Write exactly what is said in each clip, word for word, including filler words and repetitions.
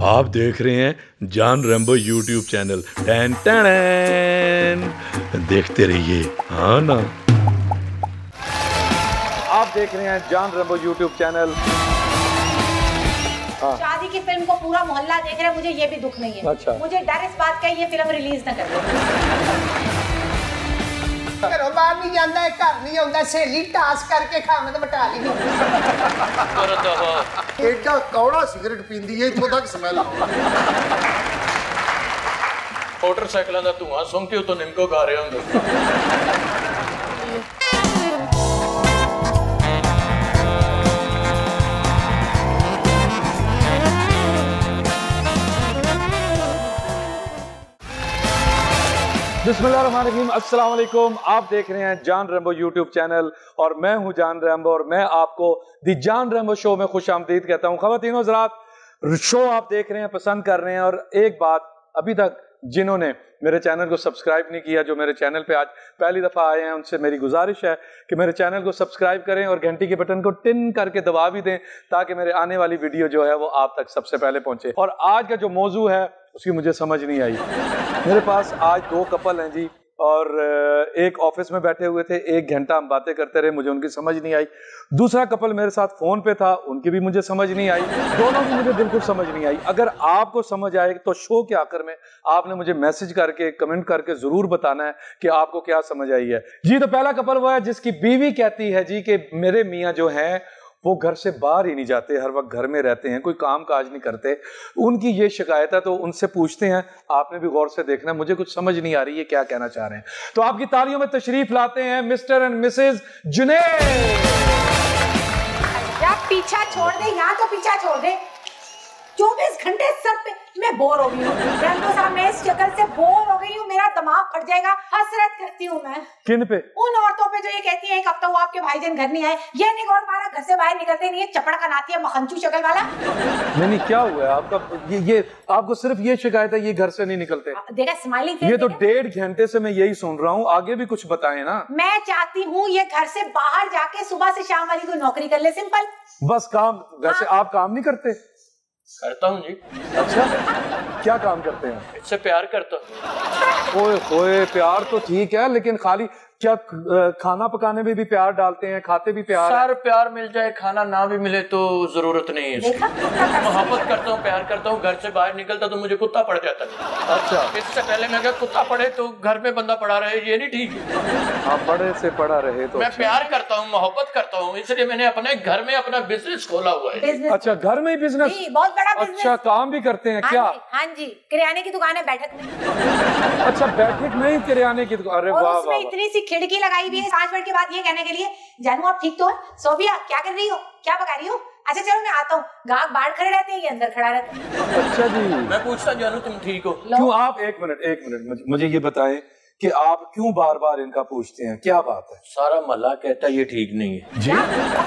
आप देख रहे हैं जान रैम्बो यूट्यूब चैनल। टैन टैन देखते रहिए। हाँ ना, आप देख रहे हैं जान रैम्बो यूट्यूब चैनल। हाँ। शादी की फिल्म को पूरा मोहल्ला देख रहा है, मुझे ये भी दुख नहीं है। अच्छा। मुझे डर इस बात का ये फिल्म रिलीज ना कर घरों बाहर नहीं जाता है, घर नहीं आता, सहेली टास करके खामद बटा ली। एडा कौड़ा सिगरेट पींदी है, इत्थों तक स्मैल मोटरसाइकिलों का धुआं सुन के उतो निम्को गा रहे होंगे। बिस्मिल्लाहिर्रहमानिर्रहीम, अस्सलाम वालेकुम। आप देख रहे हैं जान रैम्बो यूट्यूब चैनल और मैं हूं जान रैम्बो और मैं आपको दी जान रैम्बो शो में खुश आमदीद कहता हूं। ख़वातीन और हज़रात, शो आप देख रहे हैं, पसंद कर रहे हैं। और एक बात, अभी तक जिन्होंने मेरे चैनल को सब्सक्राइब नहीं किया, जो मेरे चैनल पे आज पहली दफ़ा आए हैं, उनसे मेरी गुजारिश है कि मेरे चैनल को सब्सक्राइब करें और घंटी के बटन को टिन करके दबा भी दें, ताकि मेरे आने वाली वीडियो जो है वो आप तक सबसे पहले पहुंचे। और आज का जो मौजू है उसकी मुझे समझ नहीं आई। मेरे पास आज दो कपल हैं जी, और एक ऑफिस में बैठे हुए थे, एक घंटा हम बातें करते रहे, मुझे उनकी समझ नहीं आई। दूसरा कपल मेरे साथ फोन पे था, उनकी भी मुझे समझ नहीं आई। दोनों की मुझे बिल्कुल समझ नहीं आई। अगर आपको समझ आए तो शो के आखिर में आपने मुझे मैसेज करके, कमेंट करके जरूर बताना है कि आपको क्या समझ आई है जी। तो पहला कपल वो है जिसकी बीवी कहती है जी कि मेरे मियाँ जो हैं वो घर से बाहर ही नहीं जाते, हर वक्त घर में रहते हैं, कोई काम काज नहीं करते। उनकी ये शिकायत है, तो उनसे पूछते हैं, आपने भी गौर से देखना, मुझे कुछ समझ नहीं आ रही है क्या कहना चाह रहे हैं। तो आपकी तालियों में तशरीफ लाते हैं मिस्टर एंड मिसेज जुनैद। पीछा छोड़ दे, यहाँ तो पीछा छोड़ दे। चौबीस घंटे सर पे मैं बोर हो गई हूँ रैम्बो साहब, मैं इस शक्ल से बोर हो गई हूँ, मेरा दिमाग फट जाएगा। हसरत करती हूँ मैं किन पे? उन औरतों पे जो ये कहती हैं एक हफ्ता हुआ आपके भाईजान घर नहीं आए, ये नहीं गौर मारा, घर से बाहर निकलते नहीं है, चपड़ का नाती है, मखनचू शक्ल वाला। नहीं नहीं, क्या हुआ है आपका? ये ये आपको सिर्फ ये शिकायत है, ये घर से नहीं निकलते? देखा स्माइलिंग फेस, ये तो डेढ़ घंटे से मैं यही सुन रहा हूँ, आगे भी कुछ बताएं ना। मैं चाहती हूँ ये घर से बाहर जाके सुबह से शाम वाली कोई नौकरी कर ले, सिंपल बस। काम घर से आप काम नहीं करते? करता हूँ जी। अच्छा, क्या काम करते हैं? इससे प्यार करता हूँ। ओए ओए, प्यार तो ठीक है, लेकिन खाली क्या खाना पकाने में भी प्यार डालते हैं, खाते भी प्यार? सार प्यार मिल जाए, खाना ना भी मिले तो जरूरत नहीं है। मोहब्बत करता हूँ, प्यार करता हूँ, घर से बाहर निकलता तो मुझे कुत्ता पड़ जाता है। अच्छा, इससे पहले मैं अगर कुत्ता पड़े तो घर में बंदा पड़ा रहे, ये नहीं ठीक है। आप बड़े से पड़ा रहे तो मैं अच्छा। प्यार करता हूँ, मोहब्बत करता हूँ, इसलिए मैंने अपने घर में अपना बिजनेस खोला हुआ है। अच्छा, घर में ही बिजनेस? बहुत बड़ा बिजनेस। अच्छा, काम भी करते हैं क्या? हाँ जी, किराने की दुकान है बैठक में। अच्छा, बैठक में ही किराने की दुकान। अरे वाह वाह, इतनी सी खिड़की लगाई हुई है पांच मिनट के बाद ये कहने के लिए, जानू आप ठीक तो है? सोफिया क्या कर रही हो, क्या पका रही हो? अच्छा चलो मैं आता हूँ। गाहक बाहर खड़े रहते हैं, ये अंदर खड़ा रहता है। अच्छा जी, मैं पूछता जानू तुम ठीक हो? क्यों आप, एक मिनट एक मिनट मुझे ये बताएं कि आप क्यों बार बार इनका पूछते हैं, क्या बात है? सारा मोहल्ला कहता है ये ठीक नहीं है जी।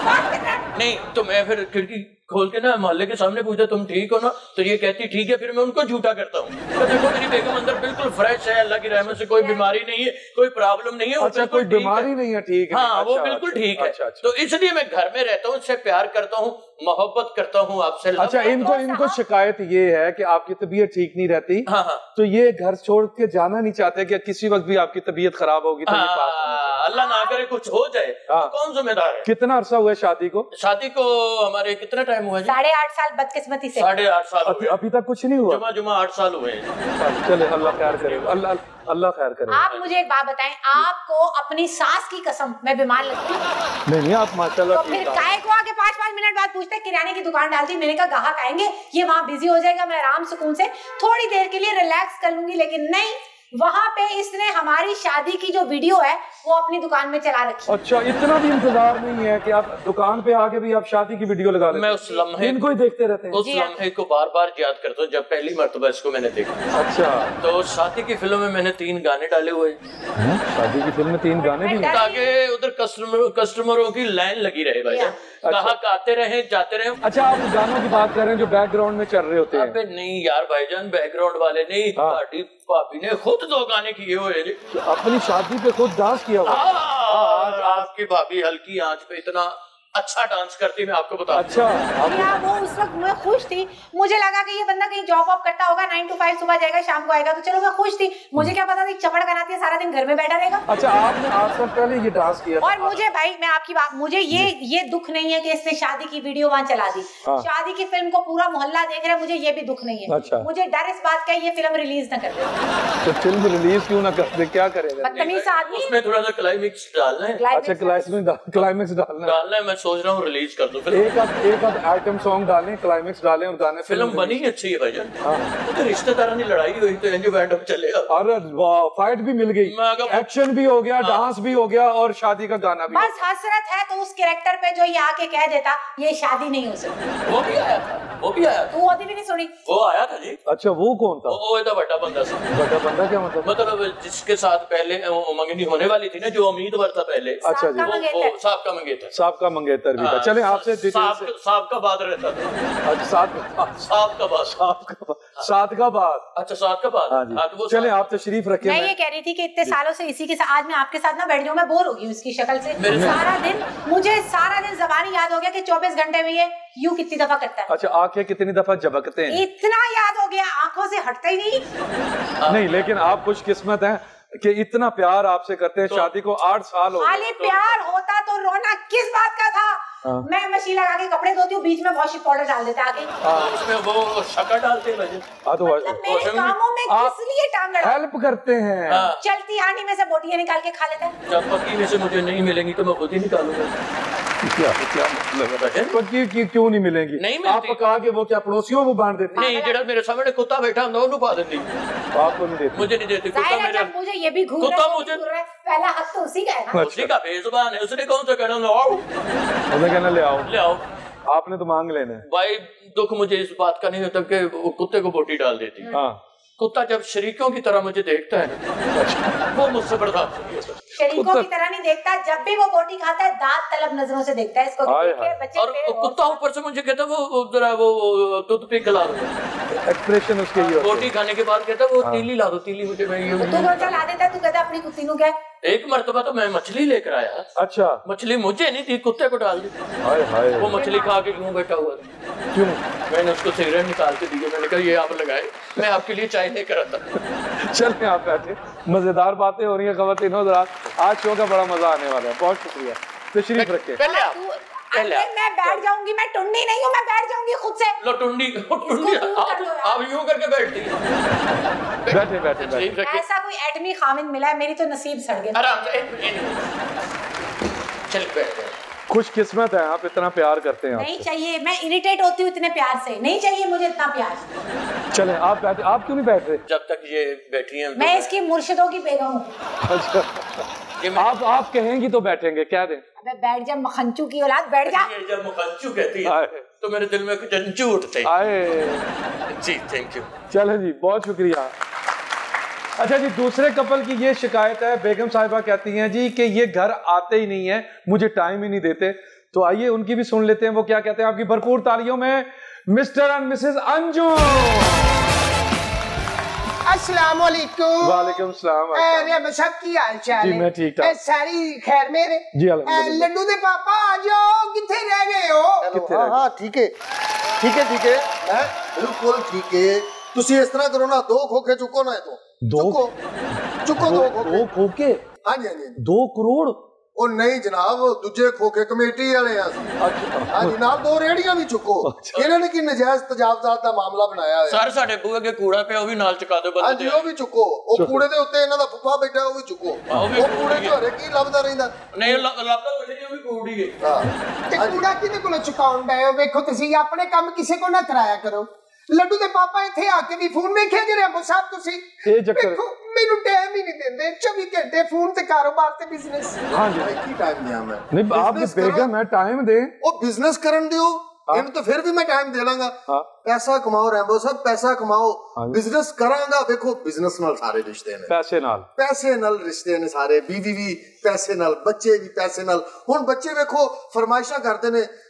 नहीं तो मैं फिर खिड़की खोल के ना मोहल्ले के सामने पूछा तुम ठीक हो ना, तो ये कहती ठीक है, फिर मैं उनको झूठा करता हूँ। तो देखो मेरी बेगम अंदर बिल्कुल फ्रेश है, अल्लाह की रहमत से कोई बीमारी नहीं है, कोई प्रॉब्लम नहीं है। अच्छा, कोई बीमारी नहीं है, ठीक है। हाँ, वो बिल्कुल ठीक है। तो इसलिए मैं घर में रहता हूँ, इससे प्यार करता हूँ, मोहब्बत करता हूँ आपसे। अच्छा, इनको इनको शिकायत ये है कि आपकी तबीयत ठीक नहीं रहती। हाँ हाँ, तो ये घर छोड़ के जाना नहीं चाहते कि किसी वक्त भी आपकी तबीयत खराब होगी तो अल्लाह ना करे कुछ हो जाए तो कौन जिम्मेदार है? कितना अरसा हुआ शादी को? शादी को हमारे कितना टाइम हुआ? साढ़े आठ साल बदकिस्मती से। साढ़े आठ साल अभी, अभी तक कुछ नहीं हुआ? जुमा जुमा आठ साल हुए। चले, अल्लाह खैर करे, अल्लाह अल्लाह खैर करे। आप मुझे एक बात बताएं, आपको अपनी सास की कसम मैं बीमार लगती हूँ? नहीं नहीं, आप माशाल्लाह। तो फिर काहे को आके पाँच पाँच मिनट बाद पूछते किराने की दुकान डाल दी? मैंने कहा ग्राहक आएंगे, ये वहाँ बिजी हो जाएगा, मैं आराम सुकून से थोड़ी देर के लिए रिलैक्स कर लूंगी। लेकिन नहीं, वहाँ पे इसने हमारी शादी की जो वीडियो है वो अपनी दुकान में चला रखी। अच्छा, इतना भी इंतजार नहीं है कि आप दुकान पे आके भी आप शादी की वीडियो लगा लेते? मैं उस लम्हे इनको ही देखते रहते हैं। उस लम्हे को बार बार याद करता हूँ जब पहली मर्तबा इसको मैंने देखा। अच्छा, तो शादी की फिल्म में मैंने तीन गाने डाले हुए। शादी की फिल्म में तीन गाने भी? ताकि उधर कस्टमर कस्टमरों की लाइन लगी रहे भाई, ग्राहक आते रहे जाते रहे। अच्छा, आप गानों की बात कर रहे हैं जो बैकग्राउंड में चल रहे होते हैं? अबे नहीं यार भाईजान, बैकग्राउंड वाले नहीं, पार्टी भाभी ने खुद दो गाने किए हुए। अपनी शादी पे खुद डांस किया हुआ? आपकी भाभी हल्की आंच पे इतना अच्छा डांस करती, मैं आपको बता। अच्छा यार वो उस वक्त मैं खुश थी, मुझे लगा कि ये बंदा कहीं जॉब वॉब करता होगा, नाइन टू फाइव सुबह जाएगा शाम को आएगा, तो चलो मैं खुश थी। मुझे क्या पता थी चपड़ बनाती है सारा दिन घर में बैठा रहेगा। अच्छा आपने आज से पहले ये डांस किया? और मुझे भाई मैं आपकी बात, मुझे ये ये दुख नहीं है कि इसने शादी की वीडियो वहाँ चला दी, हाँ। शादी की फिल्म को पूरा मोहल्ला देख रहा है, मुझे ये भी दुख नहीं है। अच्छा। मुझे डर इस बात का ये फिल्म रिलीज न कर दे। तो फिल्म रिलीज क्यों ना कर दे, क्या करेगा? बदतमीज आदमी। उसमें थोड़ा सा क्लाइमेक्स डालना है। अच्छा क्लाइमेक्स क्लाइमेक्स डालना है। डालना है, मैं सोच रहा हूँ रिलीज कर दूं फिल्म। एक आध एक आध आइटम सॉन्ग डालें, क्लाइमेक्स डालें और गाने। फिल्म बनी अच्छी है भाईजान। तो रिश्तेदारों की लड़ाई हुई तो एंजो बैंड चलेगा। अरे वाह, फाइट भी मिल गई, एक्शन भी हो गया, डांस भी हो गया और शादी का गाना भी। बस हसरत है तो उस कैरेक्टर पे जो ये आके कह देता ये शादी नहीं हो सकती। वो भी आया था, वो भी आया था। तू वो भी नहीं सुनी? वो आया था जी। अच्छा वो कौन था? वो इतना बड़ा बंदा था। बड़ा बंदा क्या मतलब? मतलब जिसके साथ पहले मंगनी होने वाली थी ना, जो उम्मीदवार था पहले। अच्छा जी, साहब का मंगेतर। साहब का मंगेतर भी था। चले आपसे साहब का बाद रहता था। अच्छा साथ साहब का बाद, साथ का साथ का बाद। अच्छा साथ का बाद। हाँ जी। चले आप तशरीफ रखें। मैं ये कह रही थी कि इतने सालों से इसी के साथ आज मैं आपके साथ ना बैठ जाऊं, मैं बोर हो गई हूं इसकी शक्ल से। सारा दिन मुझे सारा दिन ज़बानी याद हो गया कि चौबीस घंटे में ये यूं कितनी दफा करता है। अच्छा आंखें कितनी दफा झपकते हैं? इतना याद हो गया, आंखों से हटता ही नहीं। नहीं लेकिन आप खुशकिस्मत हैं कि इतना प्यार आपसे करते हैं। शादी को आठ साल हो गए। खाली प्यार होता तो रोना किस बात का था? मैं मशीन लगा के कपड़े धोती हूँ, बीच में वॉशिंग पाउडर डाल देते आगे। उसमें वो शक्कर डालते हैं भाई। हाँ तो मतलब मेरे कामों में किस लिए टांग अड़ा? हेल्प करते हैं। चलती हांडी में से बोटियां निकाल के खा लेते हैं। जब पकी में से मुझे नहीं मिलेंगी तो मैं खुद ही निकालूंगा। क्या क्या मतलब है? पकी की क्यों नहीं मिलेंगी? नहीं आप पका के वो क्या पड़ोसियों को बांट देते? नहीं, जेड़ा मेरे सामने कुत्ता बैठा हम दोनों पा देती। आपको नहीं देती? मुझे नहीं देती कुत्ता मेरे। जब मुझे ये भी घूर कुत्ता मुझे पहला हक तो उसी का है ना। उसी का बेजुबान है, उसने कौन सा कहना आओ, उसने कहना ले आओ ले आओ। आपने तो मांग लेना है भाई। दुख मुझे इस बात का नहीं होता कि वो कुत्ते को बोटी डाल देती। हाँ कुत्ता जब शरीकों की तरह मुझे देखता है ना, वो मुझसे बर्दाश्त नहीं होता। शरीकों की तरह नहीं देखता, जब भी वो बोटी खाता है दांत तलब नजरों से देखता है इसको। बच्चे और कुत्ता ऊपर से मुझे कहता है वो जरा वो दूध पी खिला दो। एक्सप्रेशन उसके ये बोटी खाने के बाद कहता है वो तीली ला दो, तीली मुझे मैं ये। तू कौन सा ला देता है? तू कहता अपनी कुत्ती को क्या? एक मर्तबा तो मैं मछली लेकर आया। अच्छा मछली मुझे नहीं थी, कुत्ते को डाल दी। हाय हाय वो मछली खा के क्यों बैठा हुआ था? क्यों? मैंने उसको सिगरेट निकाल के दी, मैंने कहा ये आप लगाए, मैं आपके लिए चाय लेकर आता। चलिए आप बैठे, मजेदार बातें हो रही है ख़वातीन हज़रात। आज शो का बड़ा मजा आने वाला है। बहुत शुक्रिया, तशरीफ रखे। पहले आप पहले आप मैं बैठ जाऊंगी, मैं टुंडी नहीं हूँ, मैं बैठ जाऊंगी खुद से। लो टुंडी टुंडी आप आप यूं करके बैठती हैं। बैठे बैठे बैठे। ऐसा कोई एटमी खामिन मिला है, मेरी तो नसीब सड़ गया। आराम से चल बैठ। खुशकिस्मत है आप, इतना प्यार करते हैं। नहीं चाहिए, मैं इरिटेट होती हूँ इतने प्यार से, नहीं चाहिए मुझे इतना प्यार। चले आप बैठे। आप क्यों नहीं बैठ रहे? जब तक ये बैठी हैं मैं इसकी मुर्शिदों की बेगम हूँ। अच्छा आप आप कहेंगे तो बैठेंगे, क्या दें? अबे बैठ जा मखंचू की औलाद, बैठ जा। ये जब मुखंचू कहती है तो मेरे दिल में कुछ अंचू उठते हैं। आए जी थैंक यू। चले जी, बहुत शुक्रिया। अच्छा जी, दूसरे कपल की ये शिकायत है, बेगम साहिबा कहती हैं जी कि ये घर आते ही नहीं है, मुझे टाइम ही नहीं देते। तो आइए उनकी भी सुन लेते हैं वो क्या कहते हैं। आपकी भरपूर तालियों में मिस्टर एंड मिसेस अंजू। अस्सलाम वालेकुम। वालेकुम सलाम। अरे सब की हाल चाल जी है? मैं ठीक ठाक। सारी खैर मेरे जी अल्हम्दुलिल्लाह। लड्डू दे पापा आ जाओ, किथे रह गए हो? किथे हाँ हाँ ठीक है ठीक है ठीक है मैं बिल्कुल ठीक है। तुसी इस तरह करो ना, दो खोखे चुको ना, तो दो चुको चुको दो खोखे। दो खोखे? हाँ जी हाँ जी। दो करोड़? ओ नहीं जनाब, दूजे खोखे कमेटी वाले हैं। हाँ जी, नाल दो रेड़ियां भी चुको। इन्होंने की नजायज तजावजात का मामला बनाया है। सर साडे बूहे के कूड़ा पे वो भी नाल चुका दो बंदे। हाँ जी, वो भी चुको। वो कूड़े दे उत्ते इन्हां दा फुफा बैठा, वो भी चुको। वो कूड़े च हरे की लभदा रहिंदा? नहीं लभदा कुछ नहीं, वो भी कूड़ी है। हां ते कूड़ा किदे कोल चुकाउण डए हो? वेखो तुसी अपने काम किसे को ना कराया करो। लड्डू दे पापा इथे आके भी फोन वेखिया जे रंबो साहब तुसी? ए चक्कर देखो मेनू टाइम ही नहीं देंदे, चौबीस घंटे फोन ते कारोबार ते बिजनेस। हाँ जी भाई की टाइम दिया मैं? नहीं, आप बेगम है, टाइम दे। ओ बिजनेस करन दियो, इन तो फिर भी मैं टाइम दे लांगा। पैसा कमाओ रैम्बो साहब, पैसा कमाओ, बिजनेस करांगा। देखो बिजनेस नाल सारे रिश्ते ने, पैसे नाल पैसे नाल रिश्ते ने सारे। बीवी भी पैसे नाल, बच्चे भी पैसे नाल। हुण बच्चे देखो फरमाइशां करदे ने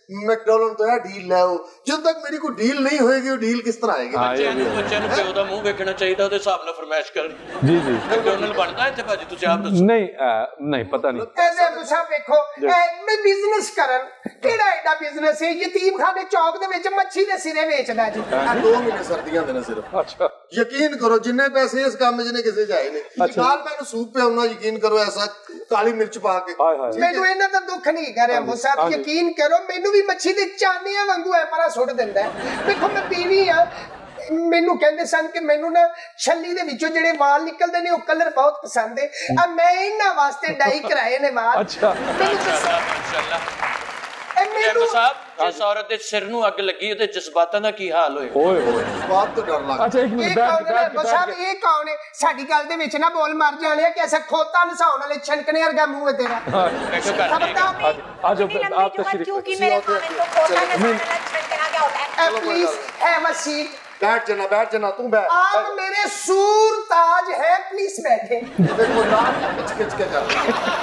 मैकडॉनल्ड तो है डील ले आओ। जब तक मेरी कोई डील नहीं होएगी वो डील किस तरह आएगी? बच्चों ਨੂੰ ਬੱਚਿਆਂ ਨੂੰ ਪਿਓ ਦਾ ਮੂੰਹ ਵੇਖਣਾ ਚਾਹੀਦਾ, ਉਹਦੇ ਹਿਸਾਬ ਨਾਲ ਫਰਮਾਇਸ਼ ਕਰਨ। जी जी ਮੈਕਡੋਨਲਡ ਬਣਦਾ ਇੱਥੇ ਭਾਜੀ, ਤੁਸੀਂ ਆਪ ਦੱਸੋ। नहीं आ, नहीं पता नहीं। ਐਸੇ ਤੁਸੀਂ ਵੇਖੋ ਮੈਂ ਬਿਜ਼ਨਸ ਕਰਨ ਕਿਹੜਾ ਐਡਾ ਬਿਜ਼ਨਸ ਹੈ? ਯਤੀਮ ਖਾਨੇ ਚੌਕ ਦੇ ਵਿੱਚ ਮੱਛੀ ਦੇ ਸਿਰੇ ਵੇਚਦਾ ਜੀ। ਆ ਦੋ ਮਹੀਨੇ ਸਰਦੀਆਂ ਦੇ ਨੇ ਸਿਰਫ। अच्छा ਯਕੀਨ ਕਰੋ ਜਿੰਨੇ ਪੈਸੇ ਇਸ ਕੰਮ 'ਚ ਨੇ ਕਿਸੇ 'ਚ ਆਏ ਨੇ। ਨਾਲ ਮੈਨੂੰ ਸੂਪ ਪਿਆਉਣਾ, ਯਕੀਨ ਕਰੋ ਐਸਾ ਕਾਲੀ ਮਿਰਚ ਪਾ ਕੇ। हाय हाय ਮੈਨੂੰ ਇਹਨਾਂ ਦਾ ਦੁੱਖ ਨਹੀਂ ਕਰ ਰਿਹਾ ਮੋ ਸਾਹਿਬ, ਯਕੀਨ ਕਰੋ ਮੈਨੂੰ ਵੀ ਮੱਛੀ ਦੇ ਚਾਨਿਆਂ ਵਾਂਗੂ ਐ ਪਰਾ ਸੁੱਟ ਦਿੰਦਾ ਹੈ। ਵੇਖੋ ਮੈਂ ਬੀਵੀ ਆ, ਮੈਨੂੰ ਕਹਿੰਦੇ ਸਨ ਕਿ ਮੈਨੂੰ ਨਾ ਛੱਲੀ ਦੇ ਵਿੱਚੋਂ ਜਿਹੜੇ ਵਾਲ ਨਿਕਲਦੇ ਨੇ ਉਹ ਕਲਰ ਬਹੁਤ ਪਸੰਦ ਹੈ, ਆ ਮੈਂ ਇਹਨਾਂ ਵਾਸਤੇ ਡਾਈ ਕਰਾਏ ਨੇ ਵਾਲ। अच्छा ਮਾਸ਼ਾਅੱਲਾ ਮਾਸ਼ਾਅੱਲਾ। ਮੈਨੂੰ ਸਾਹਿਬ ਜਿਸ ਔਰਤ ਦੇ ਸਿਰ ਨੂੰ ਅੱਗ ਲੱਗੀ ਉਹਦੇ ਜਜ਼ਬਾਤਾਂ ਦਾ ਕੀ ਹਾਲ ਹੋਏ? ओए ओए ਬਾਤ ਤੋਂ ਡਰ ਲੱਗਦਾ। अच्छा एक ਇਹ मिनट बैठ ਕੌਣ ਹੈ बैठ ਮੋ ਸਾਹਿਬ? ਇਹ ਕੌਣ ਹੈ? ਸਾਡੀ ਗੱਲ ਦੇ ਵਿੱਚ ਨਾ ਬੋਲ ਮਰ ਜਾਣਿਆ ਕਿ ਐਸਾ ਖੋਤਾ ਨਸਾਉਣ ਵਾਲੇ ਛਣਕਣੇ ਵਰਗਾ ਮੂੰਹ ਹੈ ਤੇਰਾ। ਬੈਠੋ ਕਰ खबरदार आज आप तशरीफ क्योंकि मेरे खाने को खोटा नजर छटकना क्या होता है? Please have a seat. बैठ जाना बैठ जाना तू बैठ। आप मेरे सूर ताज है, प्लीज बैठे। देखो नाक खिंच खिंच के जा।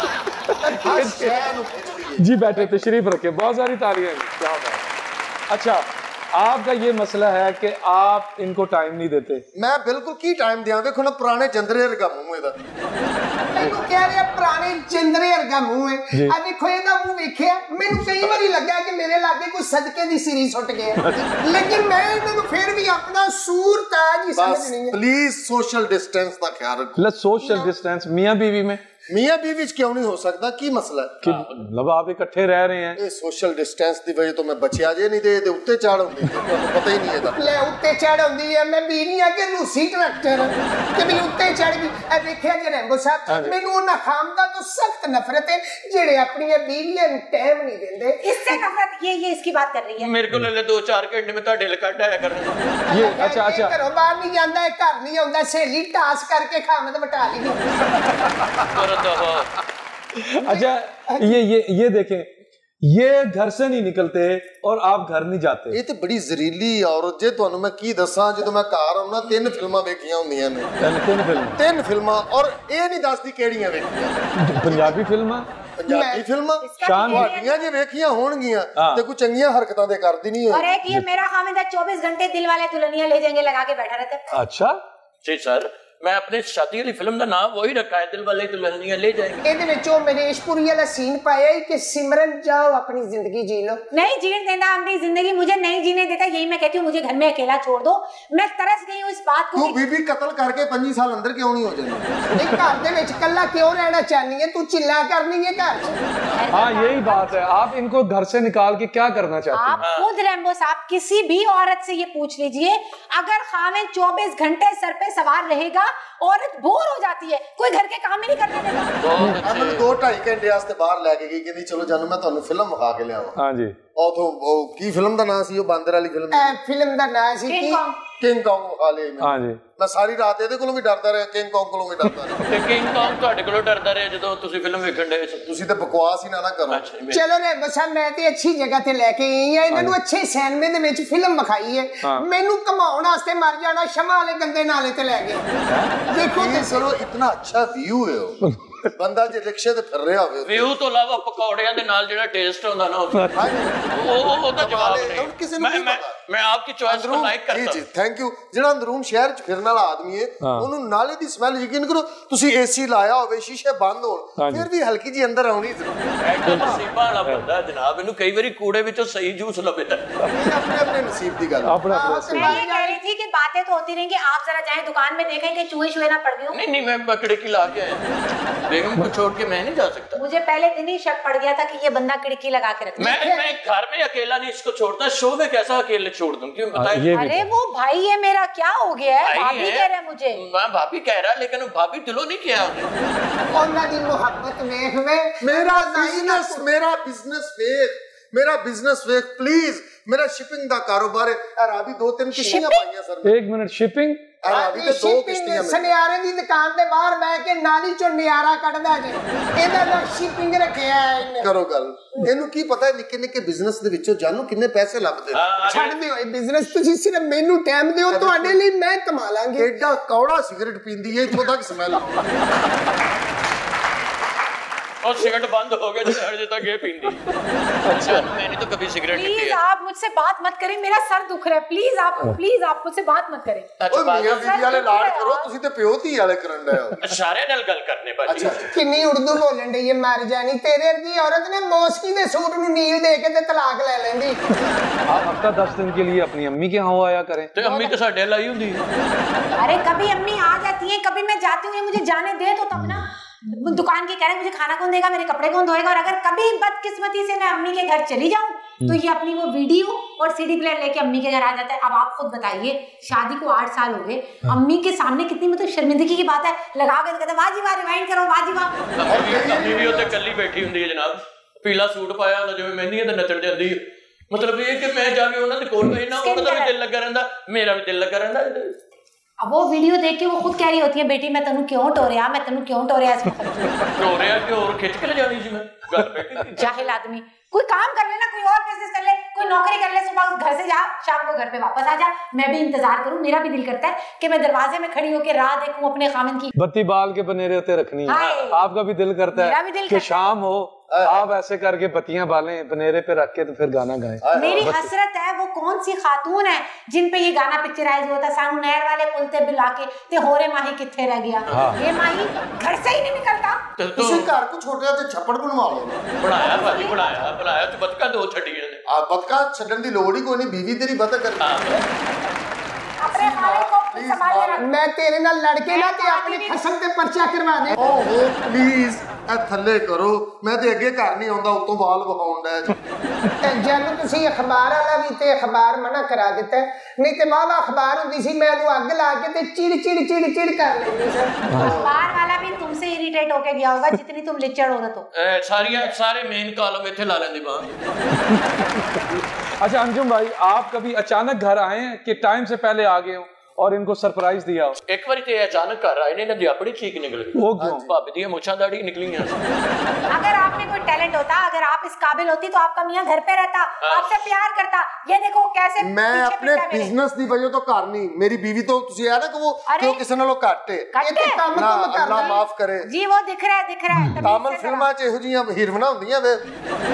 हर शय नु खिंच दी। जी बैठे तशरीफ रखे, बहुत सारी तालियां। क्या बात है। अच्छा आपका ये मसला है कि आप इनको टाइम नहीं देते। मैं बिल्कुल की टाइम दिया। देखो ना पुराने जंदरे वर्गा मुंह ਇਹਦਾ। ਮੈਨੂੰ ਕਹਿ ਰਿਹਾ ਪੁਰਾਣੇ ਜਿੰਦਰੇ ਵਰਗਾ ਮੂੰਹ ਹੈ। ਆ ਦੇਖੋ ਇਹਦਾ ਮੂੰਹ ਵੇਖਿਆ, ਮੈਨੂੰ ਕਈ ਵਾਰੀ ਲੱਗਾ ਕਿ ਮੇਰੇ ਲਾਗੇ ਕੋਈ ਸਦਕੇ ਦੀ ਸਿਰੀ ਸੁੱਟ ਗਿਆ, ਲੇਕਿਨ ਮੈਂ ਇਹਨਾਂ ਨੂੰ ਫਿਰ ਵੀ ਆਪਣਾ ਸੂਰ ਤਾਜ ਹੀ ਸਮਝਣੀ ਹੈ। प्लीज सोशल डिस्टेंस का ख्याल रखो। मतलब सोशल डिस्टेंस मियाँ बीवी में मियां बीवी च क्यों नहीं हो सकता? की मसला है? कि मतलब आप इकट्ठे रह रहे हैं। ਇਹ ਸੋਸ਼ਲ ਡਿਸਟੈਂਸ ਦੀ ਵਜ੍ਹਾ ਤੋਂ ਮੈਂ ਬਚਿਆ ਜੇ ਨਹੀਂ ਤੇ ਇਹਦੇ ਉੱਤੇ ਚੜ ਹੁੰਦੀ ਤੁਹਾਨੂੰ ਪਤਾ ਹੀ ਨਹੀਂ ਇਹਦਾ। ਲੈ ਉੱਤੇ ਚੜ ਹੁੰਦੀ ਹੈ, ਮੈਂ ਬੀਵੀ ਆ ਕਿ ਰੂਸੀ ਟਰੈਕਟਰ ਤੇ ਮੈਨੂੰ ਉੱਤੇ ਚੜ ਗਈ। ਇਹ ਵੇਖਿਆ ਜੇ ਰੈਂਬੋ ਸਾਹਿਬ, ਮੈਨੂੰ ਉਹਨਾਂ ਖਾਮਦਾਂ ਤੋਂ ਸਖਤ ਨਫ਼ਰਤ ਹੈ ਜਿਹੜੇ ਆਪਣੀਆਂ ਬੀਵੀਆਂ ਨੂੰ ਟਾਈਮ ਨਹੀਂ ਦਿੰਦੇ। इससे नफरत ये ये इसकी बात कर रही है। ਮੇਰੇ ਕੋਲ ਲੈ ਦੋ ਚਾਰ ਘੰਟੇ ਮੈਂ ਤੁਹਾਡੇ ਲਈ ਕੱਢ ਆਇਆ ਕਰਨਾ। ये अच्छा अच्छा ਘਰੋਂ ਬਾਹਰ ਨਹੀਂ ਜਾਂਦਾ, ਇਹ ਘਰ ਨਹੀਂ ਆਉਂਦਾ, ਸਹੇਲੀ ਟਾਸ ਕਰਕੇ ਖਾਮਦ ਵਟਾ ਲਈ। अच्छा ये ये ये देखें, ये घर से नहीं निकलते और आप घर नहीं जाते। ਇਹ ਤੇ ਬੜੀ ਜ਼ਰੀਲੀ ਔਰਤ ਜੇ ਤੁਹਾਨੂੰ ਮੈਂ ਕੀ ਦੱਸਾਂ। ਜਦੋਂ ਮੈਂ ਘਰ ਆਉਣਾ ਤਿੰਨ ਫਿਲਮਾਂ ਵੇਖੀਆਂ ਹੁੰਦੀਆਂ ਨੇ। तीन फिल्म ਤਿੰਨ ਫਿਲਮਾਂ ਔਰ ਇਹ ਨਹੀਂ ਦੱਸਦੀ ਕਿਹੜੀਆਂ ਵੇਖੀਆਂ। पंजाबी फिल्म ਪੰਜਾਬੀ ਫਿਲਮਾਂ शान ਤੁਹਾਡੀਆਂ ਜੇ ਵੇਖੀਆਂ ਹੋਣਗੀਆਂ ਤੇ ਕੋਈ ਚੰਗੀਆਂ ਹਰਕਤਾਂ ਦੇ ਕਰਦੀ ਨਹੀਂ और ਹੋਈ। एक ये मेरा खामिद चौबीस घंटे दिल वाले दुल्हनिया ले जाएंगे लगा के बैठा रहता है। अच्छा जी सर, मैं अपने शादी वाली फिल्म का नाम वही रखा है, दिल वाले दुल्हनिया ले जाएंगे। ਇਹਦੇ ਵਿੱਚ ਉਹ ਮਨੇਸ਼ਪੁਰੀ ਵਾਲਾ ਸੀਨ ਪਾਇਆ ਕਿ सिमरन जाओ अपनी जिंदगी जी लो। नहीं जीने देता अपनी जिंदगी, मुझे नहीं जीने देता। यही मैं कहती हूँ, मुझे घर में अकेला छोड़ दो। मैं तरस गई हूँ इस बात को। ਤੂੰ ਬੀਬੀ ਕਤਲ ਕਰਕੇ ਪੰਜੀ ਸਾਲ ਅੰਦਰ ਕਿਉਂ ਨਹੀਂ ਹੋ ਜਾਂਦੀ? ਇਹ ਘਰ ਦੇ ਵਿੱਚ ਇਕੱਲਾ ਕਿਉਂ ਰਹਿਣਾ ਚਾਹਨੀ ਹੈ? ਤੂੰ चिल्ला करनी है घर से। हाँ यही बात है। आप इनको घर से निकाल के क्या करना चाहते हैं? आप खुद रैम्बो साहब किसी भी औरत से ये पूछ लीजिए, अगर खामिद चौबीस घंटे सर पे सवार रहेगा, औरत बोर हो जाती है, कोई घर के काम ही नहीं करने देता। ਆ ਮੈਨੂੰ ਦੋ ਢਾਈ ਘੰਟੇ ਵਾਸਤੇ ਬਾਹਰ ਲੈ ਕੇ ਗਈ, ਕਹਿੰਦੀ ਚਲੋ ਜਾਨੂੰ ਮੈਂ ਤੁਹਾਨੂੰ ਫਿਲਮ ਵਿਖਾ ਕੇ ਲਿਆਵਾਂ। हाँ जी ਉਥੋਂ ਉਹ ਕੀ ਫਿਲਮ ਦਾ ਨਾਮ ਸੀ? ਉਹ ਬਾਂਦਰ ਵਾਲੀ ਫਿਲਮ ਇਹ ਫਿਲਮ ਦਾ ਨਾਂ ਸੀ किंग ਕਿ कॉन्ग। ਕਿੰਗ ਕੌਂਗ ਵਿਖਾ ਲਈ ਮੈਂ। हाँ जी ਮੈਂ ਸਾਰੀ ਰਾਤ ਇਹਦੇ ਕੋਲੋਂ ਵੀ ਡਰਦਾ ਰਿਹਾ, ਕਿੰਗ ਕੌਂਗ ਕੋਲੋਂ ਵੀ ਡਰਦਾ ਰਿਹਾ। ਤੇ ਕਿੰਗ ਕੌਂਗ ਤੁਹਾਡੇ ਕੋਲੋਂ ਡਰਦਾ ਰਿਹਾ ਜਦੋਂ ਤੁਸੀਂ ਫਿਲਮ ਵੇਖਣ ਡਏ ਸੀ? ਤੁਸੀਂ ਤਾਂ ਬਕਵਾਸ ਹੀ ਨਾ ਨਾ ਕਰੋ। ਚਲੋ ਰੈਂਬੋ ਸਾਹਿਬ, ਮੈਂ ਤੇ ਅੱਛੀ ਜਗ੍ਹਾ ਤੇ ਲੈ ਕੇ ਆਈ ਆ ਇਹਨਾਂ ਨੂੰ, ਅੱਛੇ ਸਿਨੇਮੇ ਦੇ ਵਿੱਚ ਫਿਲਮ ਵਿਖਾਈ ਹੈ। ਮੈਨੂੰ ਕਮਾਉਣ ਵਾਸਤੇ ਮਰ ਜਾਣਾ ਸ਼ਮਾ ਵਾਲੇ ਗੰਦੇ ਨਾਲੇ ਤੇ ਲੈ ਗਏ। ਦੇਖੋ ਇਹ ਚਲੋ ਇਤਨਾ ਅੱਛਾ ਵਿਊ ਹੈ ਉਹ। ਬੰਦਾ ਜੇ ਰਿਕਸ਼ੇ ਤੇ ਫਿਰ ਰਿਹਾ ਹੋਵੇ ਵਿਊ ਤੋਂ ਇਲਾਵਾ ਪਕੌੜਿਆਂ ਦੇ ਨਾਲ ਜਿਹੜਾ ਟੇਸਟ ਹੁੰਦਾ ਨਾ ਉਹ ਉਹ ਉਹਦਾ ਜਵਾਬ ਨਹੀਂ। ਕਿਸੇ ਨੂੰ ਮੈਂ ਨਹੀਂ ਮੈਂ ਪਤਾ। ਮੈਂ ਆਪकी ਚॉइस को लाइक ਜੀ करता ਜੀ ਥੈਂਕ ਯੂ। ਜਿਹੜਾ ਅੰਦਰੂਨ ਸ਼ਹਿਰ ਚ ਫਿਰਨ ਵਾਲਾ ਆਦਮੀ ਹੈ ਉਹਨੂੰ ਨਾਲੇ ਦੀ ਸਮੈਲ, ਯਕੀਨ ਕਰੋ ਤੁਸੀਂ ਏਸੀ ਲਾਇਆ ਹੋਵੇ, ਸ਼ੀਸ਼ੇ ਬੰਦ ਹੋਣ, ਫਿਰ ਵੀ ਹਲਕੀ ਜੀ ਅੰਦਰ ਆਉਣੀ ਜ਼ਰੂਰ। ਐਡਾ ਨਸੀਬਾਂ ਵਾਲਾ ਬੰਦਾ ਜਨਾਬ, ਇਹਨੂੰ ਕਈ ਵਾਰੀ ਕੂੜੇ ਵਿੱਚੋਂ ਸਹੀ ਜੂਸ ਲੱਭਦਾ। ਇਹ ਆਪਣੇ ਆਪਣੇ ਨਸੀਬ ਦੀ ਗੱਲ। अपना मैं ये कह रही थी कि बातें तो होती रहेंगी, आप जरा जाएं दुकान में देखें कि चूहे चूहे ना पड़ गए हों। नहीं नहीं, मैं बकड़े की ला के आया, बेगम को छोड़ के मैं नहीं जा सकता। मुझे पहले दिन ही शक पड़ गया था कि ये बंदा खिड़की लगा के रखता है। मैं मैं घर में अकेला नहीं इसको छोड़ता, शो में कैसा अकेले छोड़ दूं? क्यों बताइए? ये भी अरे वो भाई है मेरा, क्या हो गया है? भाई भाभी है। कह रहे हैं मुझे। मैं भाभी कह रहा, लेकिन वो भाभी दिलों नहीं किया उन्हें। ਉਹਨਾਂ ਦੀ ਮੁਹੱਬਤ ਵੇਖ ਵੇ। ਮੇਰਾ ਬਿਜ਼ਨਸ ਮੇਰਾ ਬਿਜ਼ਨਸ ਵੇਖ ਮੇਰਾ ਬਿਜ਼ਨਸ ਵੇਖ ਪਲੀਜ਼। ਮੇਰਾ ਸ਼ਿਪਿੰਗ ਦਾ ਕਾਰੋਬਾਰ ਹੈ। ਇਹ ਰਾਵੀ ਦੋ ਤਿੰਨ ਕਿਸ਼ਤੀਆਂ ਪਾਈਆਂ ਸਰ। एक मिनट शिपिंग ਇਹ ਰਾਵੀ ਤੇ ਦੋ ਕਿਸ਼ਤੀਆਂ। ਸੁਨਿਆਰੇ ਦੀ ਦੁਕਾਨ ਦੇ ਬਾਹਰ ਬਹਿ ਕੇ ਨਾਲੀ ਚੋਂ ਨਿਆਰਾ ਕੱਢਦਾ ਜੀ। ਇਹਦਾ ਨਾ ਸ਼ਿਪਿੰਗ ਰੱਖਿਆ ਇਹਨੇ। ਕਰੋ ਗੱਲ। ਇਹਨੂੰ ਕੀ ਪਤਾ ਨਿੱਕੇ ਨਿੱਕੇ ਬਿਜ਼ਨਸ ਦੇ ਵਿੱਚੋਂ ਜਾਨੂੰ ਕਿੰਨੇ ਪੈਸੇ ਲੱਭਦੇ ਨੇ। ਛੱਡ ਦਿਓ ਇਹ ਬਿਜ਼ਨਸ, ਤੁਸੀਂ ਸਿਰਫ ਮੈਨੂੰ ਟਾਈਮ ਦਿਓ, ਤੁਹਾਡੇ ਲਈ ਮੈਂ ਕਮਾ ਲਾਂਗੀ। ਐਡਾ ਕੌੜਾ ਸਿਗਰਟ ਪੀਂਦੀ ਹੈ, ਇੱਥੋਂ ਤੱਕ ਸਮੈਲ। और सिगरेट बंद हो गया अजे तक ये पींदी। अच्छा मैंने तो कभी सिगरेट नहीं प्लीज पी। आप मुझसे बात मत करें, मेरा सर दुख रहा है। प्लीज आप प्लीज आप मुझसे बात मत करें। अच्छा बात ਮੀਆਂ ਬੀਵੀ ਵਾਲੇ ਲਾੜ ਕਰੋ, ਤੁਸੀਂ ਤੇ ਪਿਓ ਧੀ ਵਾਲੇ ਕਰਨ ਡਏ ਹੋ। सारे नाल गल करने भाजी। ਕਿੰਨੀ ਉਰਦੂ ਬੋਲਣ ਡਈ ਏ ਮਰ ਜਾਣੀ। ਤੇਰੇ ਵਰਗੀ ਔਰਤ ਨੇ ਮੌਸਕੀ ਦੇ ਸੂਟ ਨੂੰ ਨੀਲ ਦੇ ਕੇ ਤੇ ਤਲਾਕ ਲੈ ਲੈਂਦੀ। आप हफ्ता दस दिन के लिए अपनी अम्मी के यहाँ हो आया करें। तो अम्मी तो साडे लाई हुंदी है। अरे कभी अम्मी आ जाती है, कभी मैं जाती हूँ, मुझे जाने दे तो तब ना। दुकान के कह रहे हैं मुझे खाना कौन देगा, मेरे कपड़े कौन धोएगा। और अगर कभी बदकिस्मती से मैं अम्मी के घर चली जाऊं तो ये अपनी वो वीडियो और सीडी प्लेयर लेके अम्मी के घर आ जाता है। अब आप खुद बताइए, शादी को आठ साल हो गए, अम्मी के सामने कितनी मतलब शर्मिंदगी की बात है। लगा के कहते वाह जी वाह, रिवाइंड करो, वाह जी वाह। अम्मी भी उत्ते कल्ली बैठी हुंदी है जनाब, पीला सूट पाया हुंदा जिवें मेहंदी ते नचण जांदी है। मतलब ये कि मैं जाके उन्हां दे कोल बैठना, उन्हां दा भी दिल लगा रहिंदा, मेरा भी दिल लगा रहिंदा। अब वो वीडियो देख के वो खुद कह रही होती है बेटी मैं तेनू क्यों टोरिया, मैं तेनू क्यों टोरिया। टोरिया कि और खिंच के ले जानी सी मैं गल बैठी। जाहिल आदमी, कोई काम कर ले ना, कोई और बिजनेस कर ले, कोई नौकरी कर ले, सुबह घर से जा, शाम को घर पे वापस आ जा। मैं भी इंतजार करूं, मेरा भी दिल करता है कि मैं दरवाजे में खड़ी होकर राह देखूं अपने खामन की। बत्ती बाल के बनेरे होते रखनी है। हाय। आपका भी दिल करता मेरा है भी दिल कि करता है। शाम हो, आप ऐसे करके बत्तियां बालें बनेरे पे रख के तो फिर गाना गाएं। मेरी हसरत है वो कौन सी खातून है जिन पे ये गाना पिक्चराइज होता है। सानू नहर वाले पुल ते बिला के ते होरे माही किथे रह गया। हाँ। ये माही घर से ही नहीं निकलता। तो ਤੁਸੀਂ ਘਰ ਕੋ ਛੋਟਿਆ ਤੇ ਛੱਪੜ ਬਣਵਾ ਲਓ। बनाया भाजी बनाया बनाया तो बतका दो छड़ी ने। ਆ ਬਤਕਾ ਛੱਡਣ ਦੀ ਲੋੜ ਹੀ ਕੋਈ ਨਹੀਂ, ਬੀਵੀ ਤੇਰੀ ਬਤਕ ਕਰ। अपने खाने को संभाल के रख। ਮੈਂ ਤੇਰੇ ਨਾਲ ਲੜ ਕੇ ਨਾ ਤੇ ਆਪਣੀ ਖਸਮ ਤੇ ਪਰਚਾ ਕਰਵਾ ਦੇ। ਓਹੋ ਪਲੀਜ਼ ਇਹ ਥੱਲੇ ਕਰੋ, ਮੈਂ ਤੇ ਅੱਗੇ ਘਰ ਨਹੀਂ ਆਉਂਦਾ, ਉਤੋਂ ਵਾਲ ਵਹਾਉਣ ਦਾ ਜੀ। ਜਦ ਤੁਸੀਂ ਅਖਬਾਰ ਵਾਲਾ ਵੀ ਤੇ ਅਖਬਾਰ ਮਨਾ ਕਰਾ ਦਿੱਤਾ, ਨਹੀਂ ਤੇ ਵਾਵਾ ਅਖਬਾਰ ਹੁੰਦੀ ਸੀ, ਮੈਂ ਉਹਨੂੰ ਅੱਗ ਲਾ ਕੇ ਤੇ ਚਿੜ ਚਿੜ ਚਿੜ ਚਿੜ ਕਰ ਲੈਂਦੀ ਸੀ। अखबार वाला भी तुमसे इरिटेट होके गया होगा जितनी तुम लिचड़ औरत हो। ए, सारिया सारे मेन कॉलम इथे ला लेंदी बां। अच्छा अंजुम भाई, आप कभी अचानक घर आए हैं कि टाइम से पहले आ गए हो और इनको सरप्राइज दिया हो? एक बार ते अचानक घर आए ने ना अपनी ठीक निकल गई। वो क्यों? भाभी दी मुछां दाढ़ी निकलियां। अगर आप में कोई टैलेंट होता, अगर आप इस काबिल होती तो आपका मियां घर पे रहता, आपसे प्यार करता। ये देखो कैसे ਮੈਂ पीछे ਆਪਣੇ पीछे मेरे। ਬਿਜ਼ਨਸ ਦੀ ਵਜ੍ਹਾ ਤੋਂ ਘਰ ਨਹੀਂ, ਮੇਰੀ ਬੀਵੀ ਤੋਂ ਤੁਸੀਂ ਆ ਨਾ ਕਿ ਉਹ अरे। ਕਿਉਂ ਕਿਸੇ ਨਾਲੋਂ ਘੱਟ ਹੈ। ਇਹ ਤੇ कट्टे। ਕੰਮ ਨਾ ਕੰਮ ਅੱਲਾ ਕਰਦਾ। ਮਾਫ ਕਰੇ। जी वो दिख रहा है दिख रहा है तमीज़ ਕਾਮਲ से करो। ਫਿਲਮਾਂ 'ਚ ਇਹੋ ਜਿਹੀਆਂ ਹੀਰੋਇਨਾਂ ਹੁੰਦੀਆਂ ਵੇ।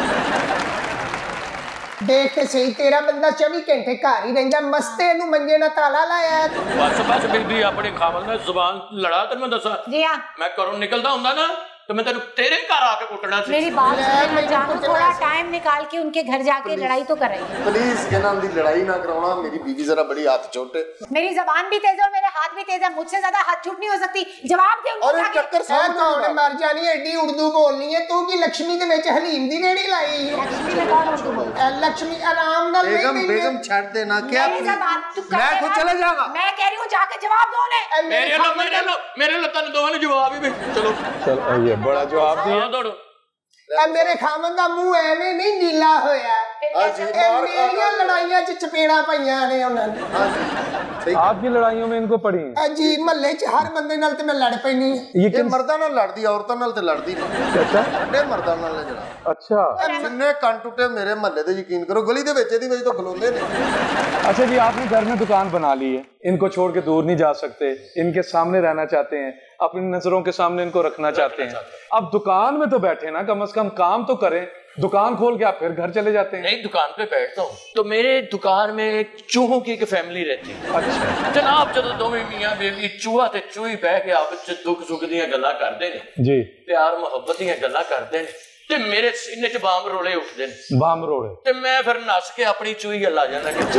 ਦੇਖ ਕੇ ਸਹੀ, ਤੇਰਾ ਬੰਦਾ ਚੌਵੀ ਘੰਟੇ ਘਰ ਹੀ ਰਹਿੰਦਾ, ਮਸਤੇ ਨੂੰ ਮੰਜੇ ਨਾਲ ਤਾਲਾ ਲਾਇਆ। बस बस बीबी अपने खामल में जुबान लड़ा तेन मैं दसा। जी हाँ, मैं घरों निकलदा हुंदा ना तो मैं तेन तेरे घर आके कुटना सी। मेरी बात ले, सुनो, मेरी जानू कुछ थोड़ा ऐसे- टाइम निकाल के उनके घर जाके लड़ाई तो कर रही है। प्लीज ਇਹਨਾਂ ਦੀ ਲੜਾਈ ਨਾ ਕਰਾਉਣਾ, ਮੇਰੀ ਬੀਵੀ ਜ਼ਰਾ ਬੜੀ हथ छोटे। मेरी जबान भी तेज है और मेरे हाथ भी तेज है, मुझसे ज्यादा हाथ छूट नहीं हो सकती। जवाब दे उनको और एक जाके। चक्कर ਐ सामने ਕੌਣ ਮਰ ਜਾਣੀ, ਐਡੀ ਉਰਦੂ ਬੋਲਣੀ ਹੈ ਤੂੰ ਕੀ ਲక్ష్ਮੀ ਦੇ ਵਿੱਚ ਹਲੀਮ ਦੀ ਰੇੜੀ ਲਾਈ। लक्ष्मी में कौन उर्दू बोलता है? ਐ ਲక్ష్ਮੀ ਆਰਾਮ ਨਾਲ ਨਹੀਂ बेगम ਨਹੀਂ बेगम छੱਡ देना क्या मेरी जबान चुप कर मैं के खुद बात- चला जाऊंगा। मैं कह रही हूँ जाके जवाब दो उन्हें। ਐ ਮੇਰੇ मेरे लो मेरे लो मेरे लो तन दोवां ने जवाब ही चलो चलो ये बड़ा जवाब दिया। हाँ दौड़ो। ਐ ਮੇਰੇ ਖਾਮਨ ਦਾ ਮੂੰਹ ਐਵੇਂ ਨਹੀਂ ਨੀਲਾ ਹੋਇਆ। फिर हाँ कैसे- जी। ਇਹ ਮੇਰੀਆਂ ਲੜਾਈਆਂ 'ਚ ਚਪੇੜਾਂ ਪਈਆਂ ਨੇ ਉਹਨਾਂ ਨੇ। हाँ जी सही। आपकी लड़ाइयों में इनको पड़ी हैं। ਐ ਜੀ ਮਹੱਲੇ 'ਚ ਹਰ ਬੰਦੇ ਨਾਲ ਤੇ ਮੈਂ ਲੜ ਪੈਣੀ। ये ਇਹ किन? ਮਰਦਾਂ ਨਾਲ ਲੜਦੀ, ਔਰਤਾਂ ਨਾਲ ਤੇ ਲੜਦੀ ਨਹੀਂ। अच्छा ਵੱਡੇ ਮਰਦਾਂ ਨਾਲ ਨੇ ਜਿਹੜਾ। अच्छा ਇਹ ਜਿੰਨੇ ਕੰਨ ਟੁੱਟੇ ਮੇਰੇ ਮਹੱਲੇ ਦੇ, ਯਕੀਨ ਕਰੋ ਗਲੀ ਦੇ ਵਿੱਚ ਇਹਦੀ ਵਜ੍ਹਾ ਤੋਂ ਖਲੋਂਦੇ ਨੇ। अच्छा जी, आपने घर में दुकान बना ली है, इनको छोड़ के दूर नहीं जा सकते, इनके सामने रहना चाहते हैं, अपनी नजरों के सामने इनको रखना चाहते हैं। अब दुकान में तो बैठे ना, कम से कम काम तो करें। दुकान खोल के आप फिर घर चले जाते हैं। नहीं दुकान पे बैठता हूँ तो मेरे दुकान में एक चूहों की एक फैमिली रहती है। अच्छा जनाब जो दोवें मियां बेबी चूहा ते चूही बह के आपस च दुख सुख दियां गल्लां करदे ने, जी, प्यार मुहब्बत दियां गल्लां करदे ने ते मेरे सीने च बाम रोले उठदे ने बाम रोड ते मैं फिर नस के अपनी चूही गल्ला जाना कि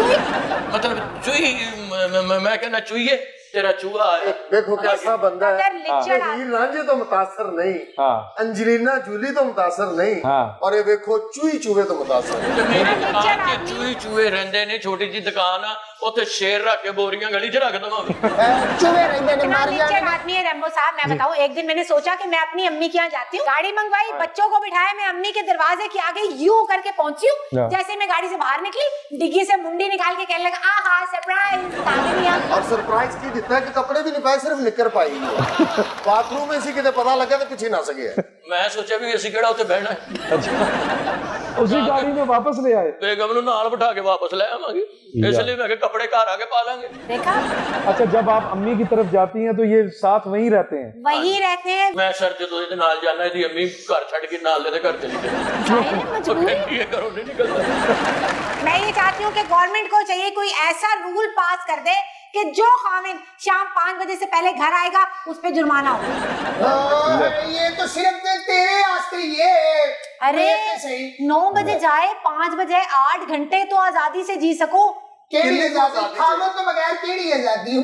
मतलब चूही म- म- मैं कहना चूहीए तेरा चूहा है। देखो कैसा बंदा है, अगर लिचड़ आ- हीर रांझे तो मुतासर नहीं, हाँ अंजलिना जूली तो मुतासर नहीं, हाँ। और ये देखो चूही चूहे तो मुतासर है। ते मेरी मेरा दुकान लिचड़ के आदमी। चूही चूहे रहंदे ने, छोटी जी दुकान आ उत्थे शेर रख के बोरियां गली च रख दवां। चुभे रहते ने, इतना मर लिचड़ जाने। आदमी है रेम्बो साहब। मैं बताऊं, एक दिन मैंने सोचा कि मैं अपनी अम्मी के यहाँ जाती हूँ, गाड़ी मंगवाई, बच्चों को बिठाया, मैं अम्मी के दरवाजे के आगे यूं करके पहुंची हूँ। हाँ। जैसे मैं गाड़ी से बाहर निकली, डिग्गी से मुंडी निकाल के कहने लगा आहा सरप्राइज। और सरप्राइज की दिता है कि कपड़े भी नहीं पाए, सिर्फ निकर पाई है। बाथरूम में सी किते पता लगा तो कुछ ही ना सके। मैं सोचा भी ਅਸੀਂ ਕਿਹੜਾ ਉੱਥੇ ਬਹਿਣਾ ਹੈ। उसी गाड़ी में वापस ले आए? बेगम नु नाल बिठा के वापस ले आवांगे, इसलिए मैं कपड़े घर आके पा लांगे। देखा? अच्छा, जब आप अम्मी की तरफ जाती हैं तो ये साथ वहीं रहते हैं? वहीं रहते हैं। मैं सर जो इहदे नाल जाना है, अम्मी घर छड़ के नाल दे घर चली गई, मजबूरी है, घरों नहीं निकलता। मैं ये चाहती हूँ कि गवर्नमेंट को चाहिए कोई ऐसा रूल पास कर दे कि जो खामिन शाम पाँच बजे से पहले घर आएगा उस पे जुर्माना हो। ये तो सिर्फ तेरे वास्ते ये। अरे नौ बजे जाए, पाँच बजे, आठ घंटे तो आजादी से जी सको। केड़ी आजादी? खामन के बगैर केड़ी आजादी?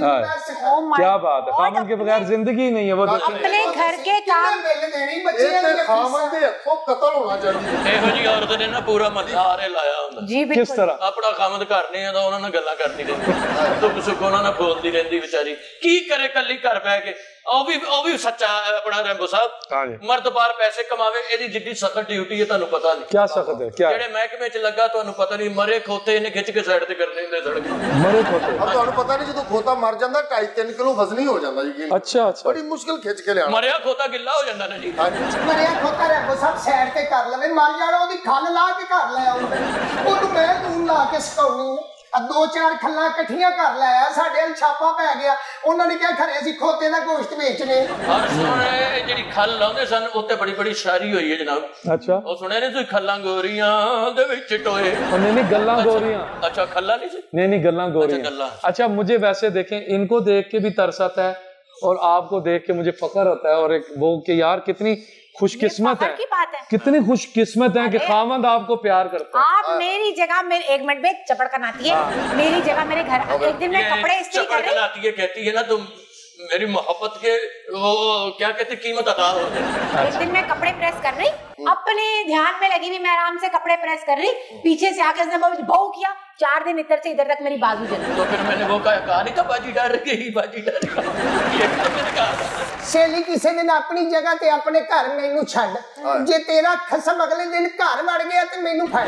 क्या बात है, खामन के बगैर जिंदगी नहीं है। वो तो अपने घर के काम बिल देनी, बच्चे दे खामन दे हत्थों कत्ल होना चाहिए। ਇਹੋ ਜੀ ਔਰਤ ਨੇ ਨਾ ਪੂਰਾ ਮਜ਼ਾਰੇ ਲਾਇਆ ਹੁੰਦਾ जी किस तरह? ਆਪਣਾ ਖਾਮਦ ਘਰ ਨਹੀਂ ਆਉਂਦਾ, ਉਹਨਾਂ ਨਾਲ ਗੱਲਾਂ ਕਰਦੀ ਰਹਿੰਦੀ, ਦੁੱਖ ਸੁੱਖ ਉਹਨਾਂ ਨਾਲ ਬੋਲਦੀ ਰਹਿੰਦੀ ਵਿਚਾਰੀ, ਕੀ ਕਰੇ ਕੱਲੀ ਘਰ ਬਹਿ ਕੇ। ਉਹ ਵੀ ਉਹ ਵੀ ਸੱਚਾ ਆਪਣਾ ਰੈਂਬੋ ਸਾਹਿਬ, ਮਰਦ ਬਾਹਰ ਪੈਸੇ ਕਮਾਵੇ, ਇਹਦੀ ਜਿੱਡੀ ਸਖਤ ਡਿਊਟੀ ਹੈ ਤੁਹਾਨੂੰ ਪਤਾ ਨਹੀਂ। क्या सख्त है? क्या ਜਿਹੜੇ ਮਹਿਕਮੇ ਚ ਲੱਗਾ ਤੁਹਾਨੂੰ ਪਤਾ ਨਹੀਂ, ਮਰੇ ਖੋਤੇ ਇਹਨੇ ਖਿੱਚ ਕੇ ਸਾਈਡ ਤੇ ਕਰਨੇ ਹੁੰਦੇ ਸੜਕ। मरे खोते? अब ਤੁਹਾਨੂੰ ਪਤਾ ਨਹੀਂ ਜਦੋਂ ਖੋਤਾ ਮਰ ਜਾਂਦਾ ਢਾਈ ਤਿੰਨ ਕਿਲੋ ਵਜ਼ਨ ਹੀ ਹੋ ਜਾਂਦਾ ਜੀ। अच्छा अच्छा। ਬੜੀ ਮੁਸ਼ਕਿਲ ਖਿੱਚ ਕੇ ਲਿਆਣਾ। ਮਰਿਆ ਖੋਤਾ ਗਿੱਲਾ ਹੋ ਜਾਂਦਾ ਨਾ ਜੀ। ਮਰਿਆ ਖੋਤਾ ਰੈਂਬੋ ਸਾਹਿਬ ਸਾਈਡ ਤੇ ਕਰ ਲਵੇ, ਮਰ ਜਾਣਾ ਉਹਦੀ ਖੱਲ ਲਾ ਕੇ ਘਰ ਲੈ ਆਉਂਦਾ, ਉਹਨੂੰ ਮੈਂ ਦੂਨ ਲਾ ਕੇ ਸਕਾਉਣੀ। ਦੋ ਚਾਰ ਖੱਲਾਂ ਇਕੱਠੀਆਂ ਕਰ ਲਾਇਆ, ਸਾਡੇ ਵੱਲ ਛਾਪਾ ਪੈ ਗਿਆ, ਉਹਨਾਂ ਨੇ ਕਿਹਾ ਖਰੇ ਅਸੀਂ ਖੋਤੇ ਦਾ ਗੋਸ਼ਤ ਵੇਚਨੇ। ਔਰ ਸੁਣੇ ਜਿਹੜੀ ਖੱਲ ਲਾਉਂਦੇ ਸਨ ਉੱਤੇ ਬੜੀ ਬੜੀ ਸ਼ਾਇਰੀ ਹੋਈ ਹੈ ਜਨਾਬ। अच्छा। ਉਹ ਸੁਣਿਆ ਨਹੀਂ ਤੁਸੀਂ, ਖੱਲਾਂ ਗੋਰੀਆਂ ਦੇ ਵਿੱਚ ਟੋਏ। नहीं नहीं, गल्ला गोरियां। अच्छा, खल्ला नहीं सी? नहीं नहीं, गल्ला गोरियां। गल्ला। अच्छा, मुझे वैसे देखें, इनको देख के भी तरस आता है और आपको देख के मुझे फख्र होता है, और एक वो कि यार कितनी खुशकिस्मत है, की बात है, कितनी खुशकिस्मत है कि खामद आपको प्यार करता है। आप मेरी जगह मेरे एक मिनट में चपड़ कर आती है, मेरी जगह मेरे घर एक दिन में कपड़े इस्त्री कर रही आती है, कहती है ना तुम मेरी मोहब्बत के वो क्या कहते कीमत अदा हो जाए। एक दिन मैं कपड़े प्रेस कर रही, अपने ध्यान में लगी हुई, मैं आराम से कपड़े प्रेस कर रही, पीछे से आके उसने बहु किया, चार दिन इधर से इधर तक मेरी बाजू जली। तो फिर मैंने वो कहा, कहा नहीं था बाजी डर गई, बाजी डर गई। ये तो मैंने कहा ਸਹੇਲੀ ਕਿਸੇ ਦਿਨ ਆਪਣੀ ਜਗ੍ਹਾ ਤੇ ਆਪਣੇ ਘਰ ਮੈਨੂੰ ਛੱਡ, ਜੇ ਤੇਰਾ ਖਸਮ ਅਗਲੇ ਦਿਨ ਘਰ ਵੜ ਗਿਆ ਤੇ ਮੈਨੂੰ ਫੜ।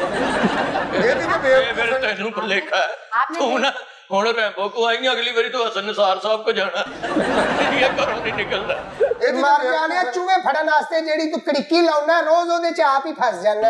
ਇਹ ਵੀ ਤੇ ਫਿਰ ਤੈਨੂੰ ਭੁਲੇਖਾ ਹੈ, ਤੂੰ ਨਾ ਹੁਣ ਰੈਂਬੋ ਕੋ ਆਈ, ਅਗਲੀ ਵਾਰੀ ਤੂੰ ਹਸਨ ਨਿਸਾਰ ਸਾਹਿਬ ਕੋ ਜਾਣਾ, ਇਹ ਘਰੋਂ ਨਹੀਂ ਨਿਕਲਦਾ। ਮਰ ਜਾਣਿਆ ਚੂਹੇ ਫੜਨ ਵਾਸਤੇ ਜਿਹੜੀ ਤੂੰ ਕੜਿੱਕੀ ਲਾਉਣਾ ਰੋਜ਼, ਉਹਦੇ ਚ ਆਪ ਹੀ ਫਸ ਜਾਣਾ।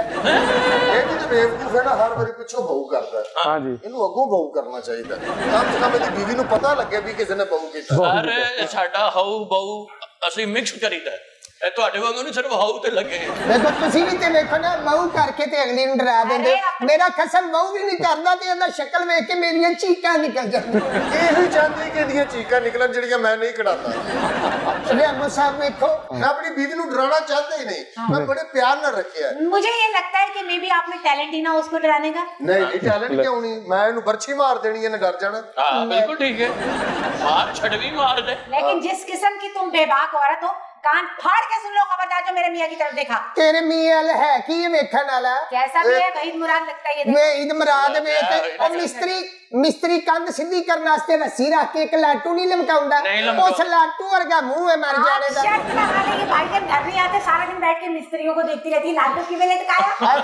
ਇਹ ਵੀ ਤੇ ਬੇਵਕੂਫ ਹੈ ਨਾ, ਹਰ ਵਾਰੀ ਪਿੱਛੋਂ ਬਹੂ ਕਰਦਾ। हाँ जी। ਇਹਨੂੰ ਅੱਗੋਂ ਬਹੂ ਕਰਨਾ ਚਾਹੀਦਾ, ਕਮ ਸੇ ਕਮ ਇਹਦੀ ਬੀਵੀ ਨੂੰ ਪਤਾ ਲੱਗੇ ਵੀ ਕਿਸੇ ਨੇ ਬਹੂ ਕੀਤਾ। ਅਰੇ ਸਾਡਾ ਹਾਊ ਬਹੂ ਅਸੀਂ ਮਿਕਸ ਕਰੀਦਾ, ਇਹ ਤੁਹਾਡੇ ਵਾਂਗੂ ਨਹੀਂ ਸਿਰਫ ਹਾਊ ਤੇ ਲੱਗੇ। ਦੇਖੋ ਤੁਸੀਂ ਵੀ ਤੇ ਵੇਖੋ ਨਾ, ਮਊ ਕਰਕੇ ਤੇ ਅਗਲੀ ਨੂੰ ਡਰਾ ਦਿੰਦੇ, ਮੇਰਾ ਖਸਮ ਮਊ ਵੀ ਨਹੀਂ ਕਰਦਾ ਤੇ ਇਹਦਾ ਸ਼ਕਲ ਵੇਖ ਕੇ ਮੇਰੀਆਂ ਚੀਕਾਂ ਨਿਕਲ ਜਾਂਦੀਆਂ। ਇਹ ਹੀ ਚਾਹੁੰਦੀ ਕਿ ਇਹਦੀਆਂ ਚੀਕਾਂ ਨਿਕਲਣ ਜਿਹੜੀਆਂ ਮੈਂ ਨਹੀਂ ਕਢਾਉਂਦਾ। ਰੈਂਬੋ ਸਾਹਿਬ ਵੇਖੋ, मैं अपनी बीवी को डराना चाहता ही नहीं, मैं बड़े प्यार न रखे है। मुझे ये लगता है कि मे बी आप में टैलेंट ही ना उसको डराने का। नहीं नहीं, टैलेंट क्यों नहीं, मैं इन्हें बर्छी मार देनी है, डर जाना। हाँ बिल्कुल ठीक है, मार छड़वी मार दे। लेकिन जिस किस्म की तुम बेबाक औरत हो, कान फाड़ के सुन लो, खबरदार जो मेरे मियाँ की तरफ देखा। तेरे मियाँ है कि ये वेखन वाला कैसा भी है, वहीद मुराद लगता है ये। वे ईद मुराद वे ते मिस्त्री मिस्त्री कंध सीधी करने वास्ते रस्सी रख के एक लाटू नहीं लमकाउंदा, उस लाटू वर्गा मुंह है मर जाने दा। शर्त लगा ले, ये भाई जब घर नहीं आते सारा दिन बैठ के मिस्त्रियों को देखती रहती, लाटू की वेले टकाया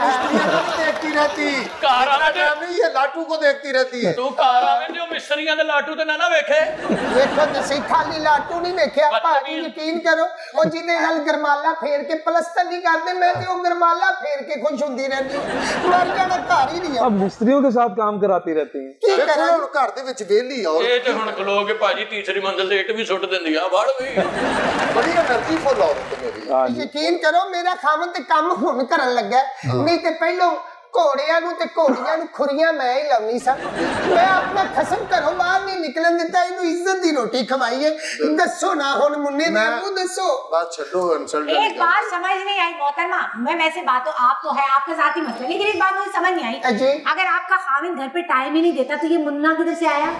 देखती रहती, कार आवे नहीं ये लाटू को देखती रहती है। तू कार आवे जो मिस्त्रियां दे लाटू ते ना ना वेखे। देखो तुसी खाली लाटू नहीं वेख्या, भाजी यकीन करो, ओ जिदे नाल गरमाला फेर के प्लस्तर नहीं करदे, मैं ते ओ गरमाला फेर के खुश हुंदी रहंदी, मर जाना घर ही नहीं। अब मिस्त्रियों के साथ काम कराती रहती हैं। देखो ਹੁਣ ਘਰ ਦੇ ਵਿੱਚ ਵਿਹਲੀ ਆ, ਇਹ ਤੇ ਹੁਣ ਖਲੋ ਕੇ ਭਾਜੀ ਤੀਸਰੀ ਮੰਜ਼ਿਲ ਤੇ ਇੱਟ ਵੀ ਸੁੱਟ ਦਿੰਦੀ ਆ, ਵੜ ਵੀ ਬੜੀ એનર્ਜੀ ਫੁੱਲ ਔਰਤ ਮੇਰੀ। ਯਕੀਨ ਕਰੋ ਮੇਰਾ ਖਾਵਨ ਤੇ ਕੰਮ ਹੁਣ ਕਰਨ ਲੱਗਾ, ਨਹੀਂ ਤੇ ਪਹਿਲੋਂ ਘੋੜਿਆਂ ਨੂੰ ਤੇ ਘੋੜੀਆਂ ਨੂੰ ਖੁਰੀਆਂ ਮੈਂ ਹੀ ਲਾਉਣੀ ਸਾਂ। ਮੈਂ ਆਪਣਾ ਖਸਮ ਘਰੋਂ ਬਾਹਰ ਨਹੀਂ ਨਿਕਲਣ ਦਿੱਤਾ, ਇਹਨੂੰ ਇੱਜ਼ਤ ਦੀ ਰੋਟੀ ਖਵਾਈਏ। ਦੱਸੋ ਨਾ ਹੁਣ ਮੁੰਨੇ ਦੇ ਮੂੰਹ ਦੱਸੋ। बात छोड़ो, इंसल्ट एक बात समझ नहीं आई मोहतरमा, मैं वैसे बात तो आप तो है आपके साथ ही मसला, लेकिन एक बात मुझे समझ नहीं आई, जी अगर आपका खाविन घर पे टाइम ही नहीं देता तो ये मुन्ना किधर से आया?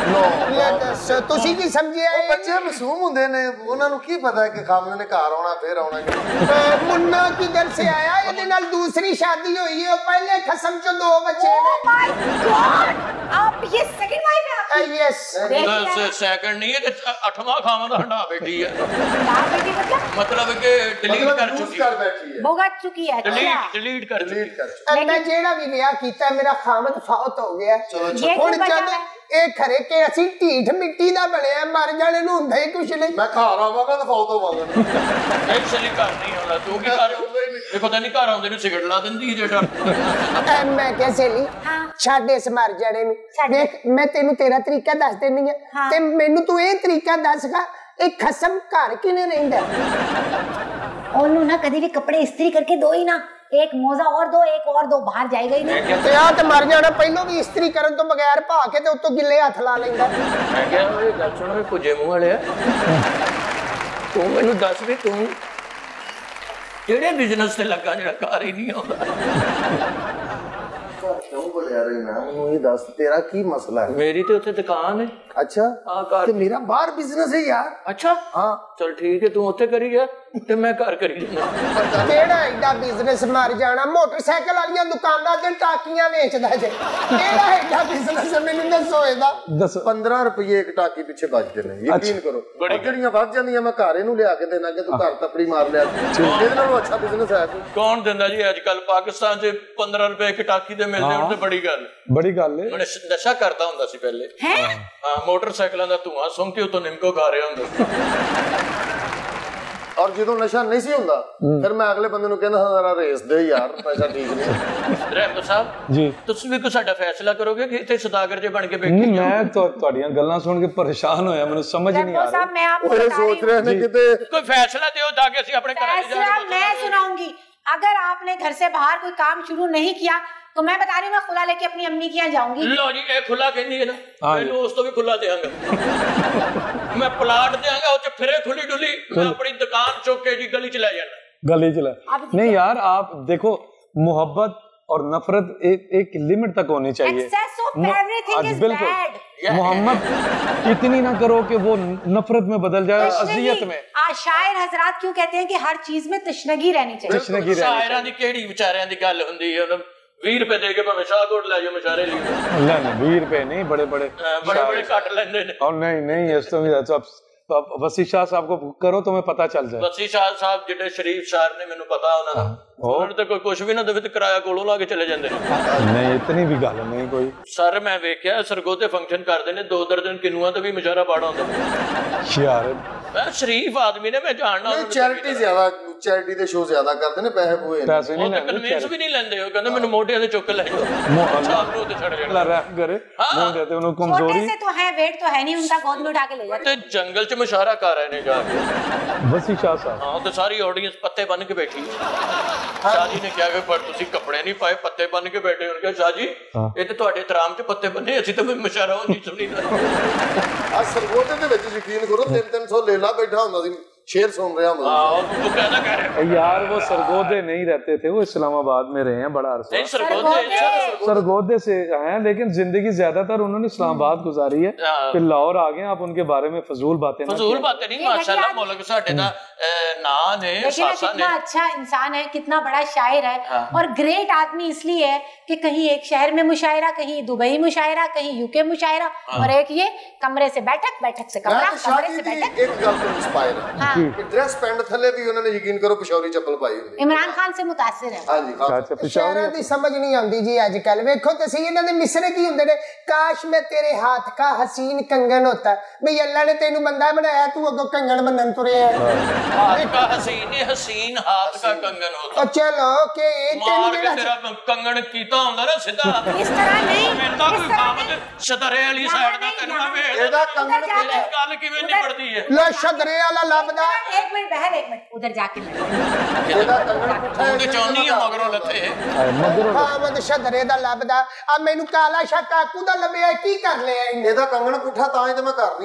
ਲੈ ਦੱਸ ਤੁਸੀਂ ਕੀ ਸਮਝਿਆ? ਉਹ ਬੱਚੇ ਮਾਸੂਮ ਹੁੰਦੇ ਨੇ, ਉਹਨਾਂ ਨੂੰ ਕੀ ਪਤਾ ਕਿ ਖਾਮਦ ਨੇ ਘਰ ਆਉਣਾ ਫੇਰ ਆਉਣਾ। ਮੁੰਨਾ ਕਿਧਰ से आया? ਇਹਦੇ ਨਾਲ ਦੂਸਰੀ ਸ਼ਾਦੀ ਹੋਈ ਹੈ, ਪਹਿਲੇ ਖਸਮ ਚ ਦੋ ਬੱਚੇ Oh ਨੇ। my God! आप ये सेकंड वाइफ है आपकी? यस, सेकंड नहीं है, अठवां खामद हंडा बैठी है। लाल बेटी मतलब मतलब कि डिलीट कर चुकी कर बैठी है, भुगत चुकी है। डिलीट डिलीट कर डिलीट कर चुकी। ਮੈਂ ਜਿਹੜਾ ਵੀ ਵਿਆਹ ਕੀਤਾ ਮੇਰਾ ਖਾਮਦ ਫੌਤ ਹੋ ਗਿਆ। ये ਹੁਣ क्यों बचा ਜਦ है? ਇਹ ਖਰੇ ਕਿ ਅਸੀਂ ਢੀਠ ਮਿੱਟੀ ਦਾ ਬਣਿਆ, ਮਰ ਜਾਣੇ ਨੂੰ ਹੁੰਦਾ ਹੀ ਕੁਛ ਨਹੀਂ। मैं घर आवांगा तो फौत होवांगा। इसलिए कर नहीं होना, तू की कर ਇਹ ਪਤਾ ਨਹੀਂ ਘਰ ਆਉਂਦੇ ਨੂੰ ਸਿਗਰਟ ਲਾ ਦਿੰਦੀ ਹੈ ਜਿਹੜਾ ਐ ਮੈਂ ਕਿਹਾ ਸਹੇਲੀ ਛੱਡ ਇਸ ਮਰ ਜਾਣੇ ਨੂੰ ਦੇਖ ਮੈਂ ਤੈਨੂੰ ਤੇਰਾ ਤਰੀਕਾ ਦੱਸ ਦਿੰਦੀ ਆ ਤੇ ਮੈਨੂੰ ਤੂੰ ਇਹ ਤਰੀਕਾ ਦੱਸਗਾ ਇਹ ਖਸਮ ਘਰ ਕਿਵੇਂ ਰਹਿੰਦਾ ਉਹਨੂੰ ਨਾ ਕਦੀ ਵੀ ਕੱਪੜੇ ਇਸਤਰੀ ਕਰਕੇ ਦੋ ਹੀ ਨਾ एक मोजा और दो एक और दो बाहर जाएगा ही नहीं ਤੇ ਆ ਤੇ ਮਰ ਜਾਣਾ ਪਹਿਲੋਂ ਵੀ ਇਸਤਰੀ ਕਰਨ ਤੋਂ ਬਗੈਰ ਭਾ ਕੇ ਤੇ ਉੱਤੋਂ ਗਿੱਲੇ ਹੱਥ ਲਾ ਲੈਂਦਾ ਮੈਂ ਕਿਹਾ ਇਹ ਗੱਲ ਸੁਣ ਵੇ ਕੁਝੇ ਮੂੰਹ ਵਾਲਿਆ ਤੂੰ ਮੈਨੂੰ ਦੱਸ ਵੀ ਤੂੰ ਕਿਹੜੇ ਬਿਜ਼ਨਸ ਤੇ ਲੱਗਾ ਜਿਹੜਾ ਘਰ ਹੀ ਨਹੀਂ ਆਉਂਦਾ ਕਿਉਂ ਬੋਲਿਆ ਰਹੀ ਨਾ ਮੈਨੂੰ ਇਹ ਦੱਸ ਤੇਰਾ ਕੀ ਮਸਲਾ ਹੈ ਮੇਰੀ ਤੇ ਉੱਥੇ ਦੁਕਾਨ ਹੈ ਅੱਛਾ ਹਾਂ ਘਰ ਤੇ ਮੇਰਾ ਬਾਹਰ ਬਿਜ਼ਨਸ ਹੈ ਯਾਰ ਅੱਛਾ ਹਾਂ ਚਲ ਠੀਕ ਹੈ ਤੂੰ ਉੱਥੇ ਕਰੀ ਗਿਆ ਤੇ ਮੈਂ ਘਰ ਕਰੀ ਜਾਂਦਾ ਕਿਹੜਾ ਐਡਾ ਬਿਜ਼ਨਸ ਮਰ ਜਾਣਾ ਮੋਟਰਸਾਈਕਲ ਵਾਲੀਆਂ ਦੁਕਾਨਾਂ ਤੇ ਟਾਕੀਆਂ ਵੇਚਦਾ ਜੇ ਕਿਹੜਾ ਐਡਾ ਬਿਜ਼ਨਸ ਮੈਨੂੰ ਦੱਸੋ ਇਹਦਾ ਪੰਦਰਾਂ ਰੁਪਏ ਇੱਕ ਟਾਕੀ ਪਿੱਛੇ ਬਚਦੇ ਨੇ ਯਕੀਨ ਕਰੋ ਔਰ ਜਿਹੜੀਆਂ ਵੱਧ ਜਾਂਦੀਆਂ ਮੈਂ ਘਰ ਇਹਨੂੰ ਲਿਆ ਕੇ ਦੇਣਾ ਕਿ ਤੂੰ ਘਰ ਤਪੜੀ ਮਾਰ ਲਿਆ ਇਹਦੇ ਨਾਲੋਂ ਅੱਛਾ ਬਿਜ਼ਨਸ ਹੈ ਕੌਣ ਦਿੰਦਾ ਜੀ ਅੱਜ ਕੱਲ ਪਾਕਿਸਤਾਨ 'ਚ ਪੰਦਰਾਂ ਰੁਪਏ ਇੱਕ ਟਾਕੀ ਦੇ ਮਿਲਦੇ ਹੁਣ ਤੇ ਬੜੀ ਗੱਲ ਬੜੀ ਗੱਲ ਹੈ ਉਹਨੇ ਨਸ਼ਾ ਕਰਦਾ ਹੁੰਦਾ ਸੀ ਪਹਿਲੇ ਹਾਂ ਮੋਟਰਸਾਈਕਲਾਂ ਦਾ ਧੂਆਂ ਸੁੰਘ ਕੇ ਉਤੋਂ ਨਿੰਮਕੋ ਖਾ ਰਿਹਾ ਹੁੰਦਾ ਔਰ ਜਦੋਂ ਨਸ਼ਾ ਨਹੀਂ ਸੀ ਹੁੰਦਾ ਫਿਰ ਮੈਂ ਅਗਲੇ ਬੰਦੇ ਨੂੰ ਕਹਿੰਦਾ ਜ਼ਰਾ ਰੇਸ ਦੇ ਯਾਰ ਪੈਸਾ ਠੀਕ ਨਹੀਂ ਰਹਿਮਤ ਸਾਹਿਬ ਜੀ ਤੁਸੀਂ ਵੀ ਕੋਈ ਸਾਡਾ ਫੈਸਲਾ ਕਰੋਗੇ ਕਿ ਇੱਥੇ ਸਦਾਗਰ ਜੇ ਬਣ ਕੇ ਬੈਠੇ ਨਹੀਂ ਮੈਂ ਤੁਹਾਡੀਆਂ ਗੱਲਾਂ ਸੁਣ ਕੇ ਪਰੇਸ਼ਾਨ ਹੋਇਆ ਮੈਨੂੰ ਸਮਝ ਹੀ ਨਹੀਂ ਆ साहब मैं आपको ਉਹ बता रही ਸੋਚ ਰਹੇ ਨੇ ਕਿਤੇ ਕੋਈ ਫੈਸਲਾ ਦਿਓ ਤਾਂ ਕਿ ਅਸੀਂ ਆਪਣੇ ਘਰ फैसला मैं सुनाऊंगी अगर आपने घर से बाहर कोई काम शुरू नहीं किया तो मैं बता रही हूँ मैं खुला लेके अपनी अम्मी के यहाँ जाऊंगी लो जी ये खुला कहनी है ना मैंने उस तो भी खुला देंगा मैं प्लाट देंगा उसे फिरे खुली डुली मैं अपनी दुकान चुक के जी गली च ले जाना गली चला नहीं यार आप देखो मोहब्बत और नफरत एक एक लिमिट तक होनी चाहिए Excess of everything is bad. Mohammad इतनी ना करो कि वो नफरत में बदल जाए अजियत में आज शायर हजरात क्यों कहते हैं कि हर चीज में तशनगी रहनी चाहिए तशनगी रहनी शायरां दी केड़ी विचारियां दी गल हुंदी है उन्हें बीस रुपए दे के भावे शाहकोट ले जाओ मशारे लिए नहीं नहीं बीस रुपए नहीं बड़े बड़े बड़े बड़े काट लेंदे ने और नहीं नहीं इस तो तो अब वसी शाह साहब को करो तो मैं पता चल जाए वसी शाह साहब जिहड़े शरीफ शायर ने मैनू पता उन्हां दा उन्होंने तो कोई कुछ भी ना देवे ते किराया कोलों ला के चले जांदे ने नहीं इतनी भी गल नहीं कोई सर मैं वेख्या सरगोते फंक्शन करदे ने दो दर्जन किन्नुआं ते भी मुशारा पाड़ा हुंदा यार मैं शरीफ आदमी ने मैं जानना चैरिटी ज्यादा चैरिटी दे शो ज्यादा करते ने पैसे पूए पैसे नहीं लेंदे कन्वेंस भी नहीं लेंदे हो कहंदे मैनू मोटियां ते चुक के ले जाओ साहब नु ते छड़ जाना अल्लाह रहम करे मोटे ते उन्हें कमजोरी छोटे से तो है वेट तो है नहीं उनका गोद में उठा के ले जाते ते जंगल च मुशारा कर रहे ने जाके वसी शाह साहब हां तो सारी ऑडियंस पत्ते बन के बैठी शाह जी ने क्या कि पर तुसी कपड़े नहीं पाए पत्ते बन के बैठे उन्होंने कहा शाह जी ये तो ਤੁਹਾਡੇ ਇਤਰਾਮ ਚ ਪੱਤੇ ਬੰਨੇ ਅਸੀਂ ਤਾਂ ਮੁਸ਼ਾਰਾ ਉਹ ਨਹੀਂ ਸੁਣੀ ਆ ਸਰਗੋਤੇ ਦੇ ਵਿੱਚ ਯਕੀਨ ਕਰੋ ਤਿੰਨ ਤਿੰਨ ਸੌ ਲੇਲਾ ਬੈਠਾ ਹੁੰਦਾ ਸੀ शेर सुन रहा हूँ हाँ, तो कहना कह रहे यार वो सरगोदे नहीं रहते थे, वो इस्लामाबाद में रहे हैं बड़ा अरसा। सरगोदे सरगोदे से हैं, लेकिन जिंदगी ज्यादातर उन्होंने इस्लामाबाद गुजारी है, फिर लाहौर आ गए। आप उनके बारे में फजूल बातें फजूल बातें नहीं, माशाल्लाह मुल्क साडे दा नाम है, सासा ने कितना अच्छा इंसान है, कितना बड़ा शायर है और ग्रेट आदमी इसलिए है कि कहीं एक शहर में मुशायरा, कहीं दुबई मुशायरा, कहीं यूके मुशायरा, और एक ये कमरे से बैठक, बैठक से कमरा, कमरे से बैठक। एक गल तो इंस्पायर है कि ड्रेस पैंट थले भी उन्होंने यकीन करो पिशौरी चप्पल पाई हुई। इमरान खान से मुतासिर है। हां जी, अच्छा पिशौरी दी समझ नहीं आंदी जी आजकल। देखो तो सही इन्हां दे मिसरे की हुंदे ने, काश मैं तेरे हाथ का हसीन कंगन होता। भाई अल्लाह ने तेनू बंदा बनाया, तू अगो कंगन बनन तुरे है। हाथ का हसीन हसीन हाथ का कंगन होता। चलो के तेनू जेड़ा तेरा कंगन कीता हुंदा ना सीधा इस तरह नहीं, मेरा कोई बात सदरे वाली साइड दा तेनू वे एदा कंगन गल किवें निबड़दी है। लो सदरे वाला लबदा। एक मिनट बहन, एक मिनट उधर जाके एदा कंगन पुठा है, चौनी है मगरों लथे मगरों हां मैं सदरे दा लबदा। आ मेनू काला शा काकू दा लबया की कर लिया इने। एदा कंगन पुठा तां ही ते मैं घर नहीं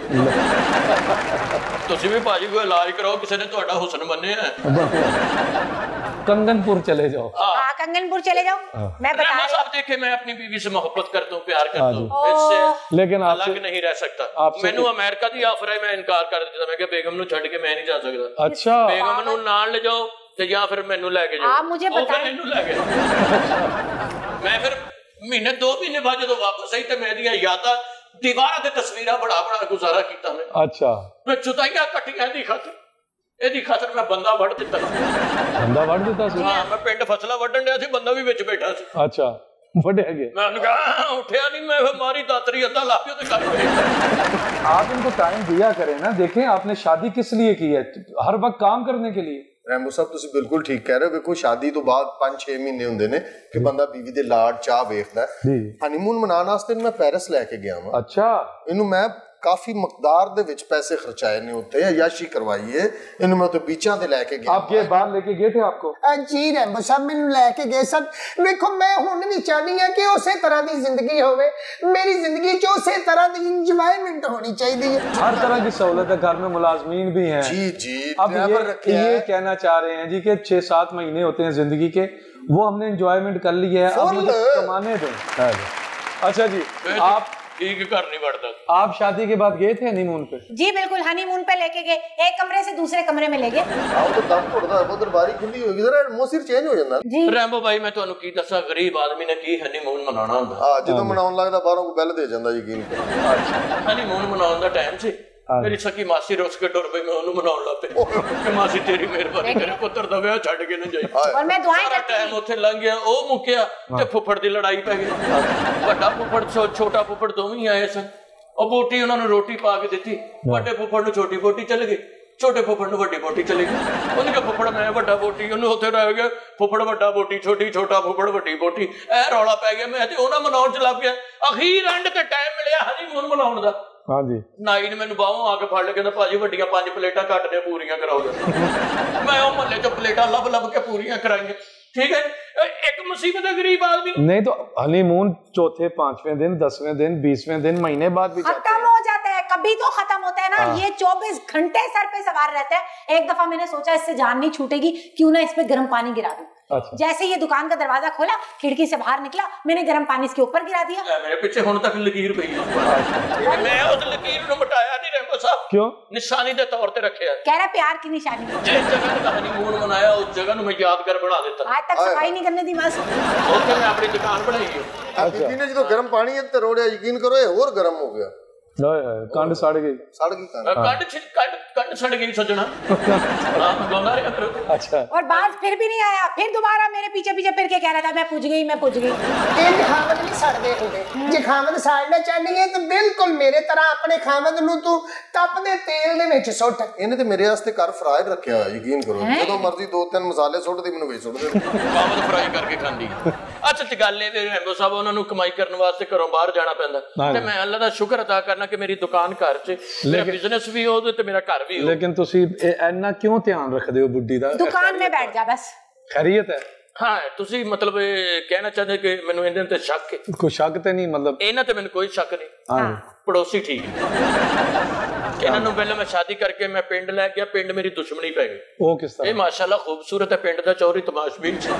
आਉਂਦਾ। ਤੁਸੀਂ ਵੀ ਭਾਜੀ ਕੋਈ ਇਲਾਜ ਕਰਾਓ, ਕਿਸੇ ਨੇ ਤੁਹਾਡਾ ਹੁਸਨ ਮੰਨਿਆ ਹੈ। कंगनपुर चले जाओ। हाँ, कंगनपुर चले जाओ। मैं बता रही हूँ, देखे मैं अपनी बीवी से मोहब्बत करता हूँ, प्यार करता हूँ, इससे लेकिन अलग नहीं रह सकता। मैनू अमेरिका दी ऑफर है, मैं इनकार कर दिया। मैं बेगम नू छड़ के मैं नहीं जा सकता। अच्छा, बेगम नू नाल ले जाओ ते या फिर मैनू लेके जाओ। आप मुझे बताएं। मैनू ले गए। मैं फिर महीने दो महीने बाद जो वापस आई तो मैं दियां यादां दीवारां ते तस्वीरां बड़ा बड़ा गुजारा कीता मैं। अच्छा, मैं चुताइयां कट्टियां दी खातिर ਇਹਦੀ ਖਾਤਰ ਮੈਂ ਬੰਦਾ ਵੜ ਦਿੱਤਾ ਬੰਦਾ ਵੜ ਦਿੱਤਾ ਸੀ। ਹਾਂ, ਮੈਂ ਪਿੰਡ ਫਸਲਾ ਵੱਢਣ ਡਿਆ ਸੀ, ਬੰਦਾ ਵੀ ਵਿੱਚ ਬੈਠਾ ਸੀ। ਅੱਛਾ, ਵੱਢਿਆ ਗਿਆ। मैं उन्होंने कहा उठा नहीं, मैं मारी दातरी अद्धा लापियो ते कर गए। आप इनको टाइम दिया करें ना। देखें, आपने शादी किस लिए की है? हर वक्त काम करने के लिए। ਰੈਂਬੋ ਸਾਹਿਬ ਤੁਸੀਂ ਬਿਲਕੁਲ ਠੀਕ ਕਹਿ ਰਹੇ ਹੋ। ਵੇਖੋ ਸ਼ਾਦੀ ਤੋਂ ਬਾਅਦ ਪੰਜ ਛੇ ਮਹੀਨੇ ਹੁੰਦੇ ਨੇ ਕਿ ਬੰਦਾ ਬੀਵੀ ਦੇ ਲਾਡ ਚਾਹ ਵੇਖਦਾ। ਹਨੀਮੂਨ ਮਨਾਉਣ ਵਾਸਤੇ ਮੈਂ ਪੈਰਿਸ ਲੈ ਕੇ ਗਿਆ ਵਾਂ। ਅੱਛਾ। ਇਹਨੂੰ ਮੈਂ ਕਾਫੀ मकदार ਦੇ ਵਿੱਚ ਪੈਸੇ ਖਰਚਾਏ ਨੇ ਉੱਤੇ, ਅਯਾਸ਼ੀ ਕਰਵਾਈ ਹੈ ਇਹਨੂੰ। ਮੈਂ ਉੱਤੇ बीचां ਤੇ ਲੈ ਕੇ ਗਿਆ। आप ये बाहर लेके गए थे आपको? जी रैंबो साहब मैनू लैके गए सन। देखो मैं हुण भी चाहनी हां कि उसे तरह की जिंदगी होवे, मेरी जिंदगी च उसे तरह की इंजॉयमेंट होनी चाहिए। हर तरह की सहूलत है, घर में मुलाजमीन भी हैं। जी जी। अब ये, ये कहना चाह रहे हैं जी कि छह सात महीने होते हैं जिंदगी के, वो हमने इंजॉयमेंट कर ली है, अब मुझे कमाने दें। अच्छा जी, आप ठीक घर नहीं बढ़ता। आप शादी के बाद गए थे हनीमून पे? जी बिल्कुल, हनीमून पे लेके गए, एक कमरे से दूसरे कमरे में ले गए। आओ तो दम घुटदा है, उधर बारी खुली होगी, जरा मोसिर चेंज हो जांदा जी। रैंबो भाई मैं ਤੁਹਾਨੂੰ ਕੀ ਦੱਸਾਂ, ਗਰੀਬ ਆਦਮੀ ਨੇ ਕੀ ਹਨੀਮੂਨ ਮਨਾਉਣਾ ਹੁੰਦਾ। ਹਾਂ, ਜਦੋਂ ਮਨਾਉਣ ਲੱਗਦਾ ਬਾਹਰੋਂ ਕੋ ਬੈਲ ਦੇ ਜਾਂਦਾ, ਯਕੀਨ ਕਰੋ। ਅੱਛਾ, ਹਨੀਮੂਨ ਮਨਾਉਣ ਦਾ ਟਾਈਮ ਸੀ। ਮੇਰੀ ਸਕੀ ਮਾਸੀ ਰੁੱਸ ਕੇ ਟੁਰ ਪਈ, ਮੈਂ ਉਹਨੂੰ ਮਨਾਉਣ ਲੱਗ ਪਿਆ ਕਿ ਮਾਸੀ ਤੇਰੀ ਮਿਹਰਬਾਨੀ, ਤੇਰੇ ਪੁੱਤਰ ਦਾ ਵਿਆਹ ਛੱਡ ਕੇ ਨਾ ਜਾਈ। और मैं दुआएं करती ਟਾਈਮ ਉੱਥੇ ਲੰਘ ਗਿਆ, ਉਹ ਮੁੱਕਿਆ ਤੇ ਫੁੱਫੜ ਦੀ ਲੜਾਈ ਪੈ ਗਈ। ਵੱਡਾ ਫੁੱਫੜ ਛੋਟਾ ਫੁੱਫੜ ਦੋਵੇਂ ਆਏ ਸਨ। ਉਹ ਬੋਟੀ ਉਹਨਾਂ ਨੂੰ ਰੋਟੀ ਪਾ ਕੇ ਦਿੱਤੀ, ਵੱਡੇ ਫੁੱਫੜ ਨੂੰ ਛੋਟੀ ਬੋਟੀ ਚਲ ਗਈ, ਛੋਟੇ ਫੁੱਫੜ ਨੂੰ ਵੱਡੀ ਬੋਟੀ ਚਲੀ ਗਈ। ਉਹਨੇ ਕਿਹਾ ਫੁੱਫੜ ਮੈਂ ਵੱਡਾ ਬੋਟੀ, ਉਹਨੂੰ ਉੱਥੇ ਰਹਿ ਗਿਆ ਫੁੱਫੜ ਵੱਡਾ ਬੋਟੀ ਛੋਟੀ, ਛੋਟਾ ਫੁੱਫੜ ਵੱਡੀ ਬੋਟੀ। ਇਹ ਰੌਲਾ ਪੈ ਗਿਆ, ਮੈਂ ਤੇ ਉਹਨਾਂ ਮਨਾਉਣ ਚ ਲੱਗ ਗਿਆ। ਅਖੀਰ ਐਂਡ ਤੇ ਟਾਈਮ ਮਿਲਿਆ ਹਨੀਮੂਨ ਮਨਾਉਣ ਦਾ। हाँ जी। ਨਾਈ ਨੇ ਮੈਨੂੰ ਬਾਹੋਂ ਆ ਕੇ ਫੜ ਲਿਆ, ਕਹਿੰਦਾ ਭਾਜੀ ਵੱਡੀਆਂ ਪੰਜ ਪਲੇਟਾਂ ਕੱਟ ਦੇ, ਪੂਰੀਆਂ ਕਰਾਓ। ਮੈਂ ਉਹ ਮਹੱਲੇ ਚ ਪਲੇਟਾਂ ਲੱਭ ਲੱਭ ਕੇ ਪੂਰੀਆਂ ਕਰਾਈਆਂ। ठीक है, एक मुसीबत है गरीब आदमी। नहीं तो हनीमून चौथे पांचवें दिन, दसवें दिन, बीसवें दिन, महीने बाद भी खत्म हो जाता है, कभी तो खत्म होता है ना। हाँ। ये चौबीस घंटे सर पे सवार रहता है। एक दफा मैंने सोचा इससे जान नहीं छूटेगी, क्यों ना इस पे गर्म पानी गिरा दूं। अच्छा। जैसे ये दुकान का दरवाजा खोला, खिड़की से बाहर निकला, मैंने गर्म पानी इसके ऊपर गिरा दिया। मेरे पीछे हुण तक लकीर पई है। मैं उस लकीर नु मिटाया नहीं रैंबो साहब। क्यों? निशानी दे तौर ते रखया। कह रहा प्यार की निशानी। जिस जगह का हनीमून मनाया उस जगह नु मैं यादगार बना देता। आज तक सफाई नहीं करने दी बस। ओके, मैं अपनी दुकान बनाई है। बीबी ने जो गर्म पानी ते रोड़िया, यकीन करो ये और गर्म हो गया। कंड सड़ गई। सड़ गई कंड। कंड कंड कंड सड़ गई सजना। हां, गंदा रे अंदर। अच्छा। और बात फिर भी नहीं आया, फिर दोबारा मेरे पीछे पीछे फिर के कह रहा था मैं पूछ गई मैं पूछ गई। ਇਹ ਖਾਵਦ ਨਹੀਂ ਸੜਦੇ ਹੁੰਦੇ। ਜੇ ਖਾਵਦ ਸਾੜਨਾ ਚਾਹਨੀ ਹੈ ਤਾਂ ਬਿਲਕੁਲ ਮੇਰੇ ਤਰ੍ਹਾਂ ਆਪਣੇ ਖਾਵਦ ਨੂੰ ਤੂੰ ਤਪਦੇ ਤੇਲ ਦੇ ਵਿੱਚ ਸੁੱਟ। ਇਹਨੇ ਤੇ ਮੇਰੇ ਵਾਸਤੇ ਘਰ ਫਰਾਈ ਰੱਖਿਆ ਹੋਇਆ, ਯਕੀਨ ਕਰੋ। ਜਦੋਂ ਮਰਜ਼ੀ ਦੋ ਤਿੰਨ ਮਸਾਲੇ ਸੁੱਟਦੀ, ਮੈਨੂੰ ਵੇਚ ਸੁੱਟ ਦੇ। ਕਾਮਦ ਫਰਾਈ ਕਰਕੇ ਖਾਂਦੀ। ਅੱਛਾ ਤੇ ਗੱਲ ਇਹ ਵੀ ਰੈਂਬੋ ਸਾਹਿਬ ਉਹਨਾਂ ਨੂੰ ਕਮਾਈ ਕਰਨ ਵਾਸਤੇ ਘਰੋਂ ਬਾਹਰ ਜਾਣਾ ਪੈਂਦਾ ਤੇ ਮੈਂ ਅੱਲਾ ਦਾ ਸ਼ੁਕਰ ਅਦਾ ਕਰਨਾ ਕਿ ਮੇਰੀ ਦੁਕਾਨ ਘਰ 'ਚ, ਮੇਰਾ ਬਿਜ਼ਨਸ ਵੀ ਹੋ ਤੇ ਮੇਰਾ ਘਰ ਵੀ ਹੋ। लेकिन ਤੁਸੀਂ ਇੰਨਾ ਕਿਉਂ ਧਿਆਨ ਰੱਖਦੇ ਹੋ ਬੁੱਢੀ ਦਾ? दुकान में बैठ जा बस। खैरियत है? ਹਾਂ, ਤੁਸੀਂ ਮਤਲਬ ਇਹ ਕਹਿਣਾ ਚਾਹੁੰਦੇ ਕਿ ਮੈਨੂੰ ਇਹਨਾਂ ਤੇ ਸ਼ੱਕ ਹੈ? ਕੋਈ ਸ਼ੱਕ ਤੇ ਨਹੀਂ, ਮਤਲਬ ਇਹਨਾਂ ਤੇ ਮੈਨੂੰ ਕੋਈ ਸ਼ੱਕ ਨਹੀਂ। ਹਾਂ, ਪੜੋਸੀ ਠੀਕ ਹੈ। ਇਹਨਾਂ ਨੂੰ ਪਹਿਲਾਂ ਮੈਂ ਸ਼ਾਦੀ ਕਰਕੇ ਮੈਂ ਪਿੰਡ ਲੈ ਗਿਆ, ਪਿੰਡ ਮੇਰੀ ਦੁਸ਼ਮਣੀ ਪੈ ਗਈ। ਉਹ ਕਿਸ ਤਰ੍ਹਾਂ? ਇਹ ਮਾਸ਼ਾਅੱਲਾ ਖੂਬਸੂਰਤ ਹੈ, ਪਿੰਡ ਦਾ ਚੌਧਰੀ ਤਮਾਸ਼ਬੀਨ ਸੀ।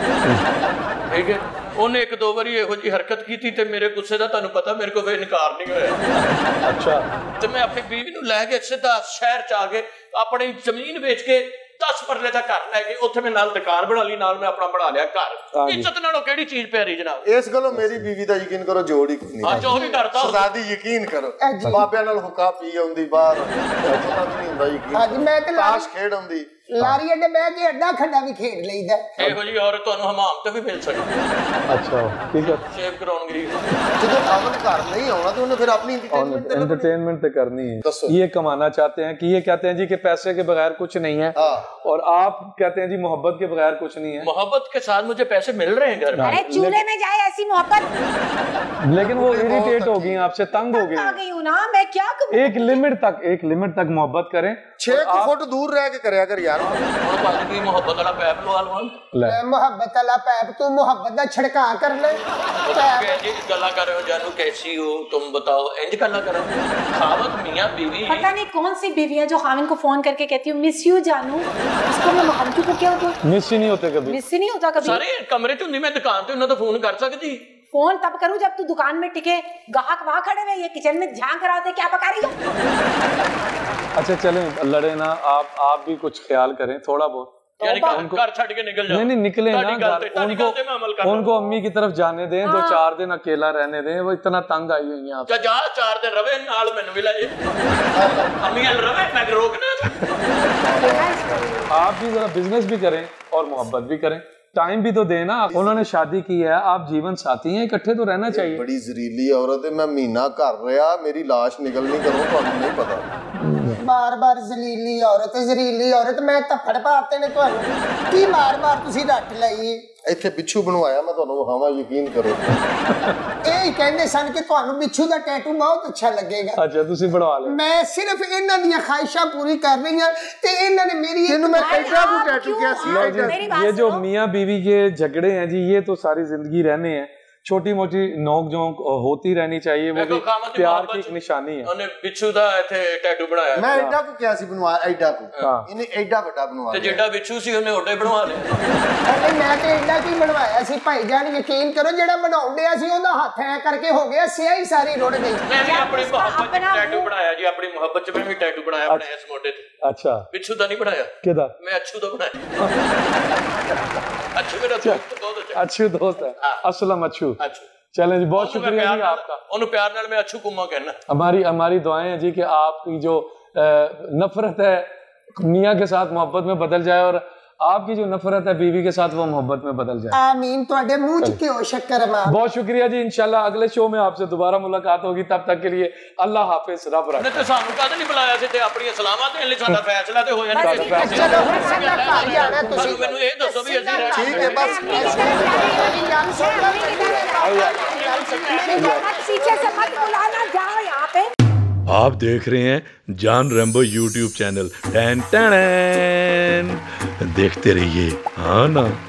ਠੀਕ ਹੈ, ਉਹਨੇ ਇੱਕ ਦੋ ਵਾਰੀ ਇਹੋ ਜਿਹੀ ਹਰਕਤ ਕੀਤੀ ਤੇ ਮੇਰੇ ਗੁੱਸੇ ਦਾ ਤੁਹਾਨੂੰ ਪਤਾ ਮੇਰੇ ਕੋਲ ਕੋਈ ਇਨਕਾਰ ਨਹੀਂ ਹੋਇਆ। ਅੱਛਾ। ਤੇ ਮੈਂ ਆਪਣੀ ਬੀਵੀ ਨੂੰ ਲੈ ਕੇ ਸਿੱਧਾ ਸ਼ਹਿਰ ਚ ਆ ਕੇ ਆਪਣੀ ਜ਼ਮੀਨ ਵੇਚ ਕੇ ਦਸ ਪਰਲੇ ਦਾ ਘਰ ਲੈ ਕੇ ਉੱਥੇ ਮੈਂ ਨਾਲ ਦੁਕਾਨ ਬਣਾ ਲਈ, ਨਾਲ ਮੈਂ ਆਪਣਾ ਬਣਾ ਲਿਆ ਘਰ। ਇੱਜ਼ਤ ਨਾਲੋਂ ਕਿਹੜੀ ਚੀਜ਼ ਪਿਆਰੀ ਜਨਾਬ? ਇਸ ਗੱਲੋਂ ਮੇਰੀ ਬੀਵੀ ਦਾ ਯਕੀਨ ਕਰੋ ਜੋੜ ਹੀ ਨਹੀਂ। ਹਾਂ, ਜੋੜ ਹੀ ਕਰਦਾ। ਸਜ਼ਾਦੀ ਯਕੀਨ ਕਰੋ, ਬਾਬਿਆਂ ਨਾਲ ਹੁੱਕਾ ਪੀ ਆਉਂਦੀ ਬਾਹਰ, ਪਤਾ ਵੀ ਨਹੀਂ ਹੁੰਦਾ ਯਕੀਨ। ਅੱਜ ਮੈਂ ਤੇ ਤਾਸ਼ ਖੇਡ ਆਉਂਦੀ, ਲਾਰੀ ਅੱਡੇ ਬਹਿ ਕੇ ਅੱਡਾ ਖੱਡਾ ਵੀ ਖੇਡ ਲਈਦਾ। ਇਹੋ ਜਿਹੀ ਔਰਤ ਤੁਹਾਨੂੰ ਹਮਾਮ ਤੇ ਵੀ ਮਿਲ ਸਕਦੀ। अच्छा, ठीक है। ਸ਼ੇਵ ਕਰਾਉਣ ਗਈ। ਜਦੋਂ ਖਾਵਨ ਘਰ नहीं ਆਉਣਾ तो उन्हें फिर अपनी एंटरटेनमेंट तो करनी है। ये कमाना चाहते हैं कि ये कहते हैं जी कि पैसे के बगैर कुछ नहीं है, और आप कहते हैं जी मोहब्बत के बगैर कुछ नहीं है। मोहब्बत के साथ मुझे पैसे मिल रहे हैं घर में। अरे चूल्हे में जाए ऐसी मोहब्बत। लेकिन वो इरिटेट हो गई, आपसे तंग हो आ गई। गई हूँ ना मैं, क्या करूं? एक लिमिट तक, एक लिमिट तक मोहब्बत करें। छह फुट दूर रह के करया कर यार। ਹੁਣ ਭਾਜੀ ਦੀ ਮੁਹੱਬਤ ਵਾਲਾ ਪੈਪ ਲਵਾ ਲਵਾਂ। ਮੁਹੱਬਤ ਵਾਲਾ ਪੈਪ ਤੂੰ ਮੁਹੱਬਤ ਦਾ ਛਿੜਕਾ ਕਰ ਲੈ। जी गला कर रहे हो जानू, कैसी हो तुम बताओ, इंज गला करो। खावत मियां बीवी। पता नहीं कौन सी बीवी है जो खाविन को फोन करके कहती हूँ मिस यू जानू, उसको मैं मोहब्बत को क्या दूं? मिस ही नहीं होते कभी। मिस ही नहीं होता कभी। सारे कमरे च हुंदी, मैं दुकान ते उन्हें तो फोन कर सकती। फोन तब करूं जब तू दुकान में टिके, ग्राहक वहां खड़े हुए, ये किचन में झांक रहा होते क्या पका रही हो? अच्छा चलें, लड़े ना, आप आप भी कुछ ख्याल करें थोड़ा बहुत। यानी घर छड़ के निकल जाओ। नहीं नहीं निकले ना, उनको उनको अम्मी की तरफ जाने दें, दो चार दिन अकेला रहने दें, वो इतना तंग आई हुई हैं आपसे। जा चार दिन रवे नाल मैनू भी लाए अम्मी अल रवे, मैं रोकना। आप भी जरा बिजनेस भी करें और मोहब्बत भी करें, टाइम भी तो देना। उन्होंने शादी की है, आप जीवन साथी हैं, इकट्ठे तो रहना चाहिए। बड़ी जरीली औरत है, मैं महीना घर रहा, मेरी लाश निकलनी करो तो नहीं पता। बार बार जलीली औरत जरीली औरत मैं थप्पड़ पाते ने ਤੁਹਾਨੂੰ ਕੀ ਬਾਰ ਬਾਰ ਤੁਸੀਂ ਰੱਟ ਲਈ। ਇੱਥੇ ਬਿੱਛੂ ਬਣਵਾਇਆ ਮੈਂ ਤੁਹਾਨੂੰ ਵਿਖਾਵਾਂ, ਯਕੀਨ ਕਰੋ। ਇਹ ਹੀ ਕਹਿੰਦੇ ਸਨ ਕਿ ਤੁਹਾਨੂੰ ਬਿੱਛੂ ਦਾ ਟੈਟੂ ਬਹੁਤ ਅੱਛਾ ਲੱਗੇਗਾ। अच्छा तुसी बनवा ले। ਮੈਂ ਸਿਰਫ ਇਹਨਾਂ ਦੀਆਂ ख्वाहिशां पूरी कर रही हूं ਤੇ ਇਹਨਾਂ ने मेरी ਇਹਨੂੰ ਮੈਂ ਐਡਾ ਨੂੰ ਟੈਟੂ ਕਿਹਾ ਸੀ। मेरी बात ये जो सुनो। मियाँ बीवी के झगड़े हैं जी, ये तो सारी जिंदगी रहने हैं। छोटी मोटी नोक जोंक होती रहनी चाहिए, वो भी प्यार की एक निशानी है। ਉਹਨੇ ਬਿੱਛੂ ਦਾ ਇੱਥੇ ਟੈਟੂ ਬਣਾਇਆ ਮੈਂ ਐਡਾ ਕੋ ਕਿਹਾ ਸੀ ਬਣਵਾ, ਐਡਾ ਕੋ ਇਹਨੇ ਐਡਾ ਵੱਡਾ ਬਣਵਾ ਤੇ ਜਿਹੜਾ ਬਿੱਛੂ ਸੀ ਉਹਨੇ ਓਡੇ ਬਣਵਾ ਲਿਆ। ਅਰੇ ਮੈਂ ਤੇ ਐਡਾ ਕੀ ਬਣਵਾਇਆ ਸੀ ਭਾਈ ਜਾਨ, ਯਕੀਨ ਕਰੋ ਜਿਹੜਾ ਬਣਾਉਣ ਡਿਆ ਸੀ ਉਹਦਾ ਹੱਥ ਐ ਕਰਕੇ ਹੋ ਗਿਆ, ਸਿਆਹੀ ਸਾਰੀ ਰੁੜ ਗਈ। ਮੈਂ ਵੀ ਆਪਣੀ ਮੁਹੱਬਤ ਚ ਟੈਟੂ ਬਣਾਇਆ ਜੀ, ਆਪਣੀ ਮੁਹੱਬਤ ਚ ਮੈਂ ਵੀ ਟੈਟੂ ਬਣਾਇਆ ਆਪਣੇ ਇਸ ਮੋਢੇ ਤੇ। अच्छा ਬਿੱਛੂ ਦਾ ਨਹੀਂ ਬਣਾਇਆ, किदा ਮੈਂ ਅੱਛੂ ਦਾ ਬਣਾਇਆ। ਅੱਛੂ ਮੇਰਾ ਦੋਸਤ ਬਹੁਤ ਅੱਛਾ। अच्छू दोस्त है, असलम अच्छू। ਅੱਛੂ चलें जी, बहुत ਉਹਨੂੰ ਮੈਂ शुक्रिया ਪਿਆਰ जी ਨਾਲ- आपका। ਉਹਨੂੰ ਪਿਆਰ ਨਾਲ ਮੈਂ ਅੱਛੂ ਕੁੰਮਾ ਕਹਿਣਾ। हमारी हमारी दुआएं हैं जी कि आपकी जो अ, नफरत है मियाँ के साथ मोहब्बत में बदल जाए, और आपकी जो नफरत है बीवी के साथ वो मोहब्बत में बदल जाए। आमीन। ਤੁਹਾਡੇ ਮੂੰਹ 'ਚ ਘਿਓ ਸ਼ੱਕਰ ਮਾਰ। बहुत शुक्रिया जी, इंशाल्लाह अगले शो में आपसे दोबारा मुलाकात होगी। तब तक के लिए अल्लाह हाफिज, रब रखा। ਉਹਨੇ ਤੇ ਸਾਨੂੰ ਕਦ ਨਹੀਂ ਬੁਲਾਇਆ ਸੀ ਤੇ ਆਪਣੀਆਂ ਸਲਾਮਾਂ ਦੇਣ ਲਈ ਸਾਡਾ ਫੈਸਲਾ ਤੇ ਹੋਇਆ ਨਹੀਂ। ਚਲੋ ਹੁਣ ਸਾਡਾ ਘਰ ਜਾਣਾ ਤੁਸੀਂ। ਸਾਨੂੰ ਮੈਨੂੰ ਇਹ ਦੱਸੋ ਵੀ ਅਸੀਂ ਰਹਿ ਠੀਕ ਹੈ ਬਸ। पीछे से मत बुलाना, जाओ यहाँ पे। आप देख रहे हैं जान रैम्बो यूट्यूब चैनल। टैन टैन देखते रहिए, हाँ ना।